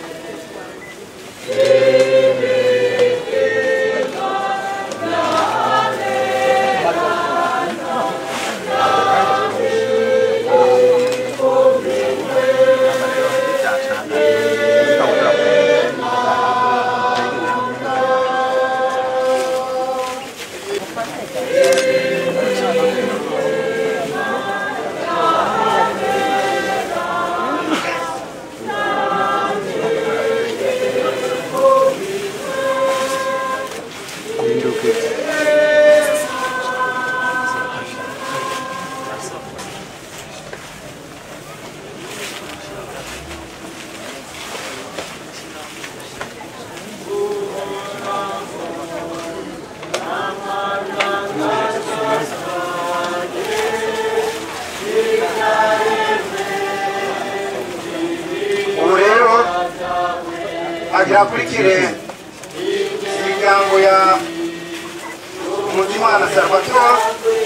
Hakurikire imiryango ya Mutimana Salvatore,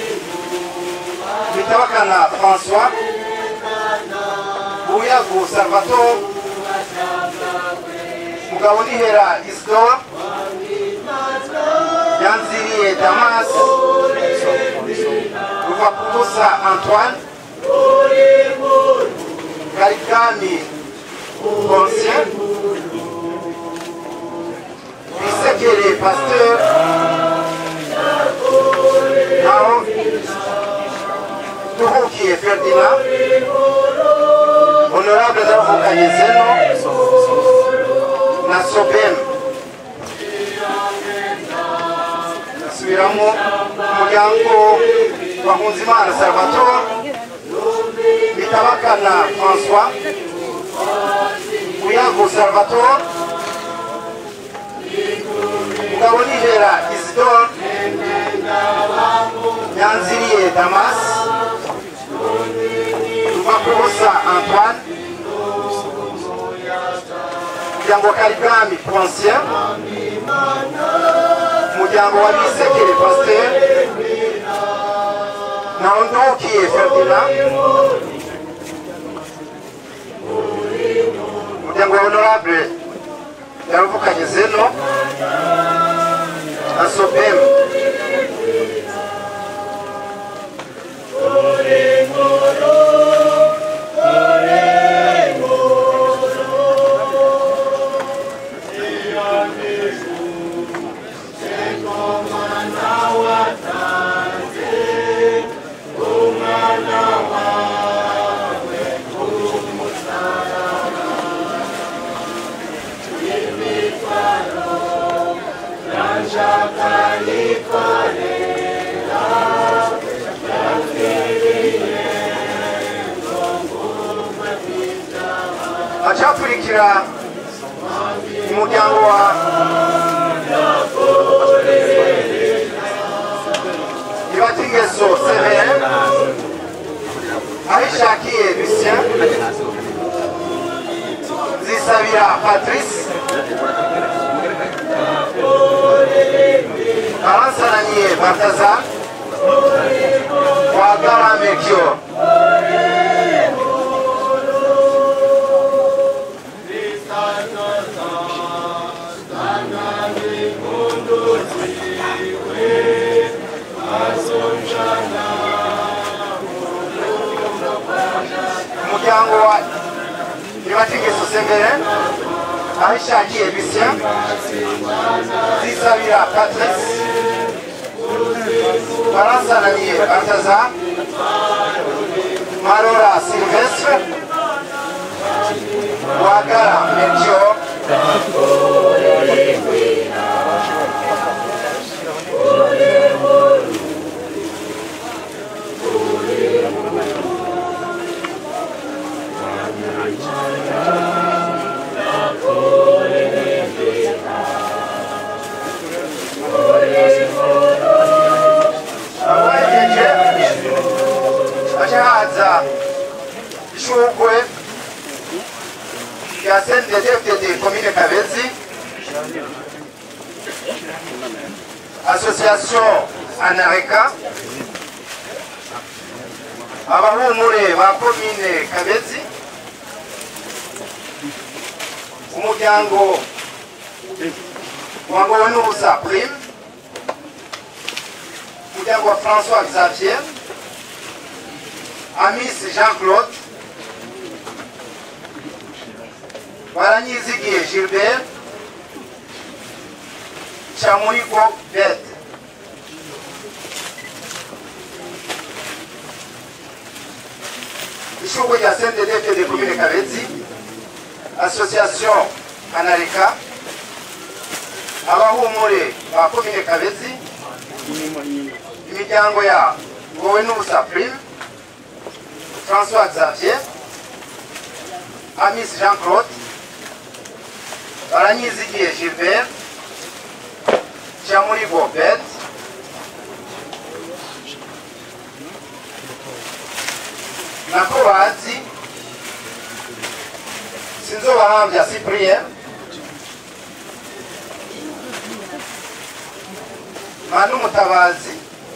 Bitabakana François, Buyagu Salvatore, Mugabonihera Isidore, Yanziriye Damas, Ruvakubusa Antoine, Karikani Conscient, Isekere pasteur aho duhukiye Ferdinand honorable zavukanye zeno na Sobem nasubiramo umuryango wa Nkunzimana Salvatore Bitabakana François Muyago Salvatore Mugabo Nihera Isidore Nyanziriye Damas Tumakubusa Antoine Muryango Karibwami Poncien Muryango wa Bisekere Pasteur Naondokiye Ferdinand Muryango honorable Yaruvukanye Zeno Asobem Achakurikira umuryango wa Ibatingeso Severin Aishakiye Lucien Zisabira Patrice Aransaraniye Balthazar Wagara Mekyo umuryango wa Ibatingeso Severin Aishakiye Lucien Zisabira Patrice Aransaraniye Balthazar Marora Sylvestre Wagara Mekyo Achahaza ishugwe ya C N D D F D D commune Kabezi Association Anareka abahumure ba commune Kabezi umuryango wangowe n'ubusa Prime umuryango wa François Xavier Amis Jean-Claude Baranyizigiye Gilbert Chamurigo Bet ishugwe rya C N D D F D D commune Kabezi Association Anareka abahumure ba commune Kabezi imiryango ya ngowe n'ubusa Prime François Xavier Amis Jean-Claude Baranyizigiye Gilbert Chamurigo Bet nako bazi sinzobahambya Cyprien Manu Mutabazi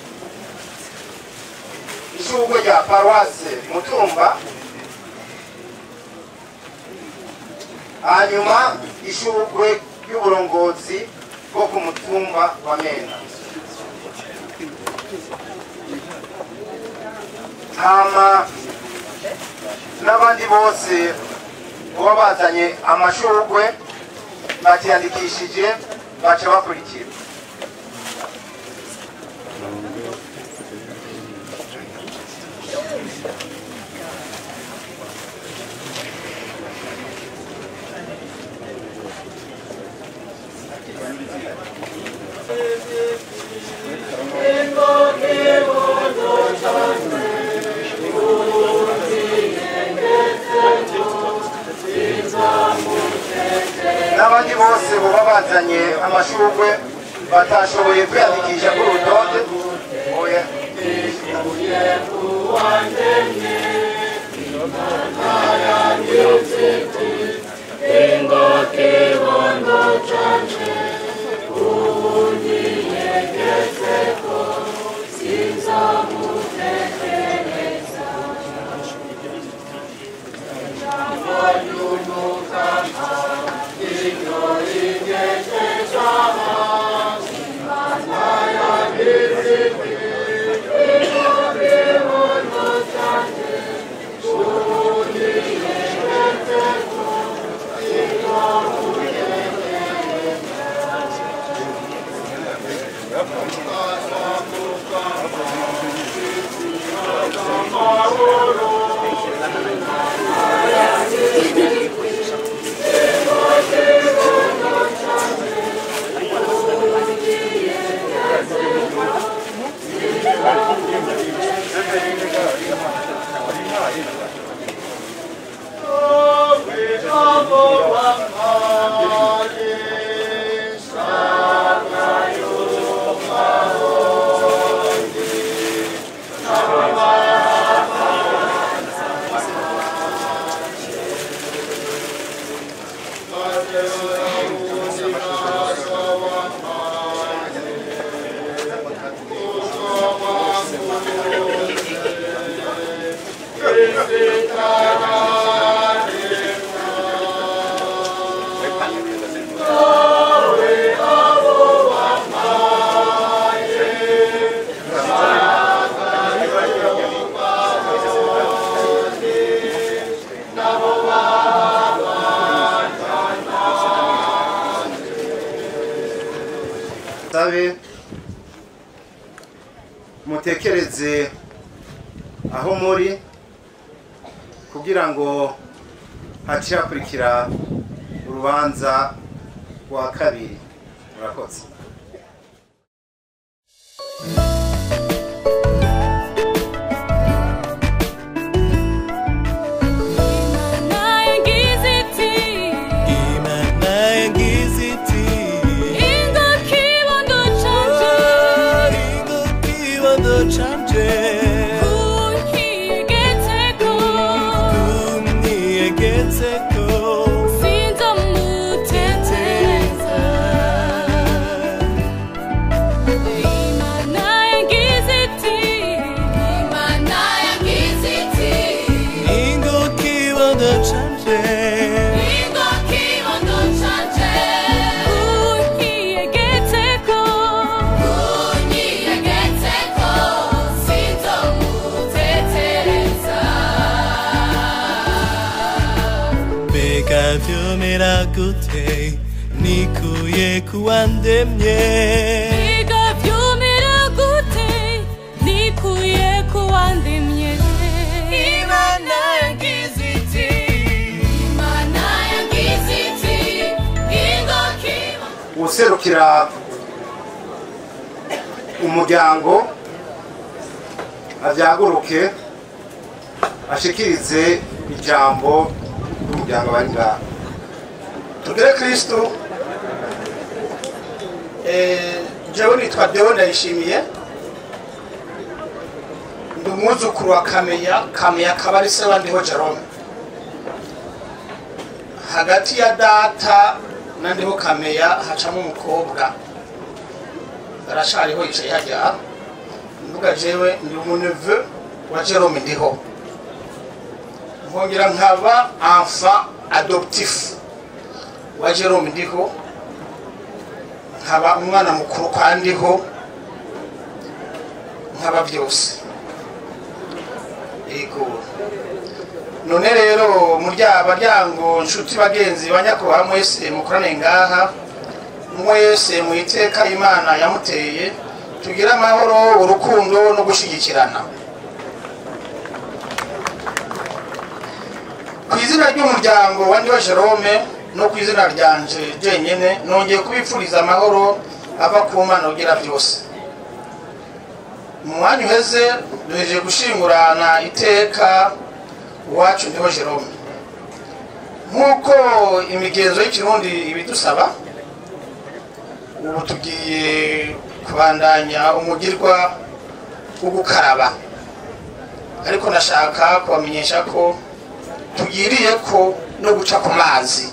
ishugwe rya Paroisse Mutumba hanyuma ishugwe y'uburongozi bwo ku mutumba wa Mena hama n'abandi bose baba bazanye amashugwe bakiyandikishije baca bakurikira n'abandi bose baba bazanye amashurwe batashoboye kwiyandikisha ku rutonde oya sabe mutekereze aho muri kugira ngo hace hakurikira urubanza rwa kabiri. Murakoze. Gute nikuye kuwandemye Biga vyumira gute nikuye kuwandemye Imana yangiziti Imana yangiziti Ingoki userukira umuryango avyaguruke ashikirize ijambo ry'umuryango bari ngaha. Tugere Kristo. Eh, jewe nitwa Deo Ndayishimiye. Ndi umwuzukuru wa Kameya, Kameya akaba ari se wandiho Jerome. Hagati ya data na ndiho Kameya hacamo umukobwa. Arashariho yicaye hajya. Nduga jewe ndi umuneve wa Jerome ndiho. Nkongera nkaba enfant adoptif wa Jerome ndiho, nkaba umwana mukuru kwandiho, nkaba byose. Ego none rero murya baryango nshuti bagenzi banyakubahwa mwese mukorane ngaha, mwese muiteka Imana yamuteye, tugira amahoro, urukundo no gushigikirana. ku izina ry'umuryango wa Ndiho Jerome no ku izina ryanje jenyene nongeye kubipfuriza amahoro ava ku Mana ugira byose. Mu mwanya uheze duhejeje gushingurana iteka uwacu Ndiho Jerome nk'uko imigenzo y'ikirundi ibidusaba. Ubu tugiye kubandanya umugirwa wo gukaraba, ariko nashaka kubamenyesha ko tugiriye ko no guca ku mazi.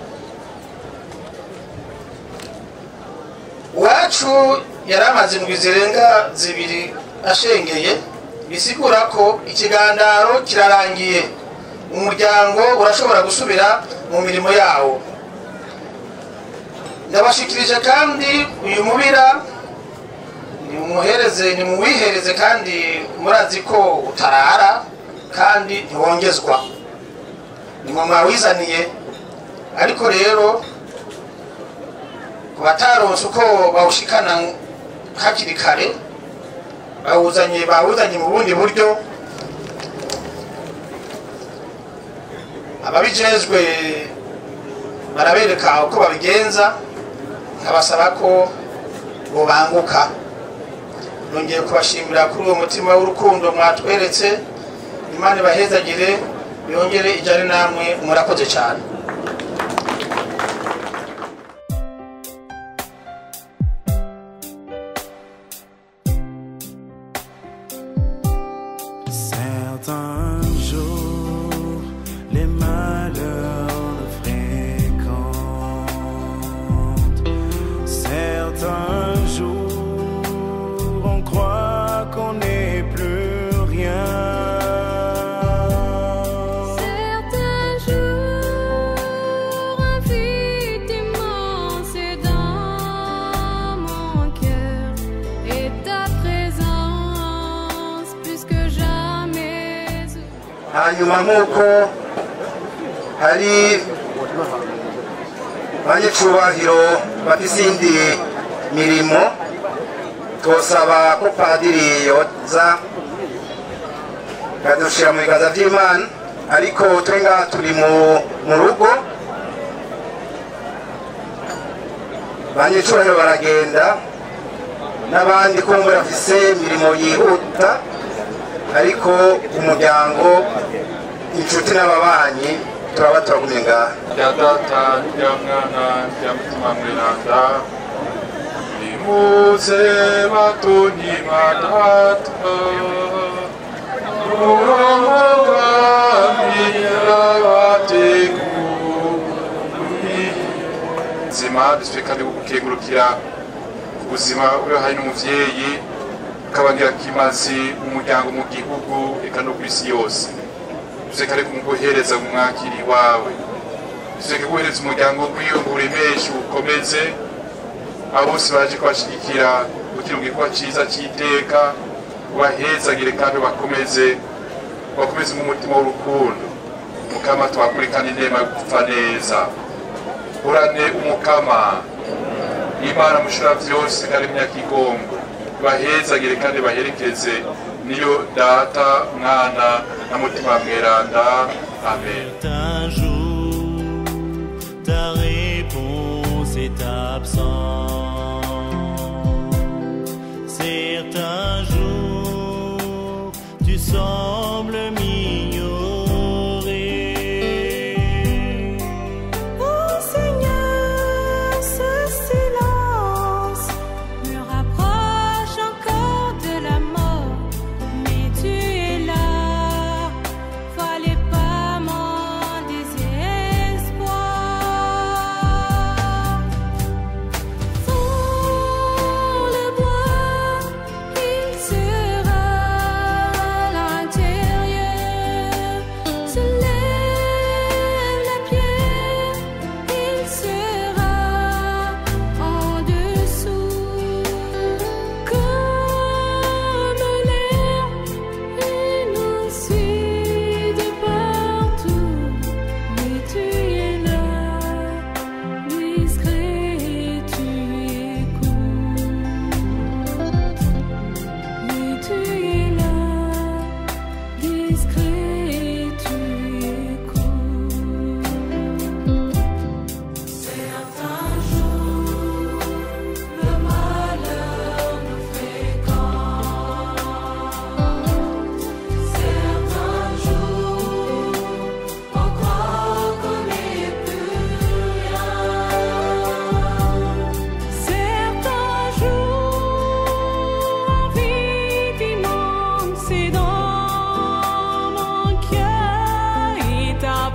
Uwacu yari amaze indwi zirenga zibiri ashengeye, bisigura ko ikigandaro kirarangiye, umuryango urashobora gusubira mu mirimo yawo. Ndabashikirije kandi uyu mubira nimuhereze nimuwihereze kandi murazi ko utarara kandi ntiwongezwa, nimwe mwawizaniye. Ariko rero ku bataronse uko bawushikana hakiri kare bawuzanye bawuzanye mu bundi buryo, ababijejwe barabereka uko babigenza, nkabasaba ko bobanguka. Nongeye kubashimira kuri uwo mutima w'urukundo mwatweretse. Imana ibahezagire, yongere ijane namwe, murakoze cyane. Certains jours, les malheurs le fréquentent. Certains jours, on croit qu'on n'est plus rien. Certains jours, un vide immense est dans mon cœur, et ta présence plus que jamais. hanyuma nk'uko hari abanyacubahiro bafise indi mirimo, twosaba ko padiri yoza kadushira mu biganza by'Imana. Ariko twe ngaha turi mu rugo, abanyacubahiro baragenda n'abandi kumbura bafise imirimo yihuta, ariko umuryango, inshuti n'ababanyi turaba turagumye ngaha. Ya data ya mwana ya mutima mweranda, nimuze batoni badata, umugambi yabateguye. Nzima dufite kandi gukengurukira ubuzima urahaye n'umuvyeyi, ukabagira kimazi umuryango mu gihugu eka no kw'isi yose. Duseka reka umuguhereza mu mwakiri wawe, duseka guhereza umuryango w'iyo uremeshe ukomeze, abo bose baje kubashigikira kugira ngo igikorwa ciza cy'iteka ubahezagire kandi bakomeze bakomeze mu mutima w'urukundo. Mukama twakurikana inema yo gupfa neza, urane umukama Imana mushura vyose kandi mnyakigongo, bahezagire kandi baherekeze niyo data mwana na mutima mweranda. Amen. Un jour, ta réponse est absente. Certains jours, tu sembles m'ignorer. Oh Seigneur, ce silence me rapproche encore de la mort, mais tu es là, fallait pas mon désespoir. Sans le bois, il sera à l'intérieur.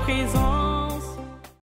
présent.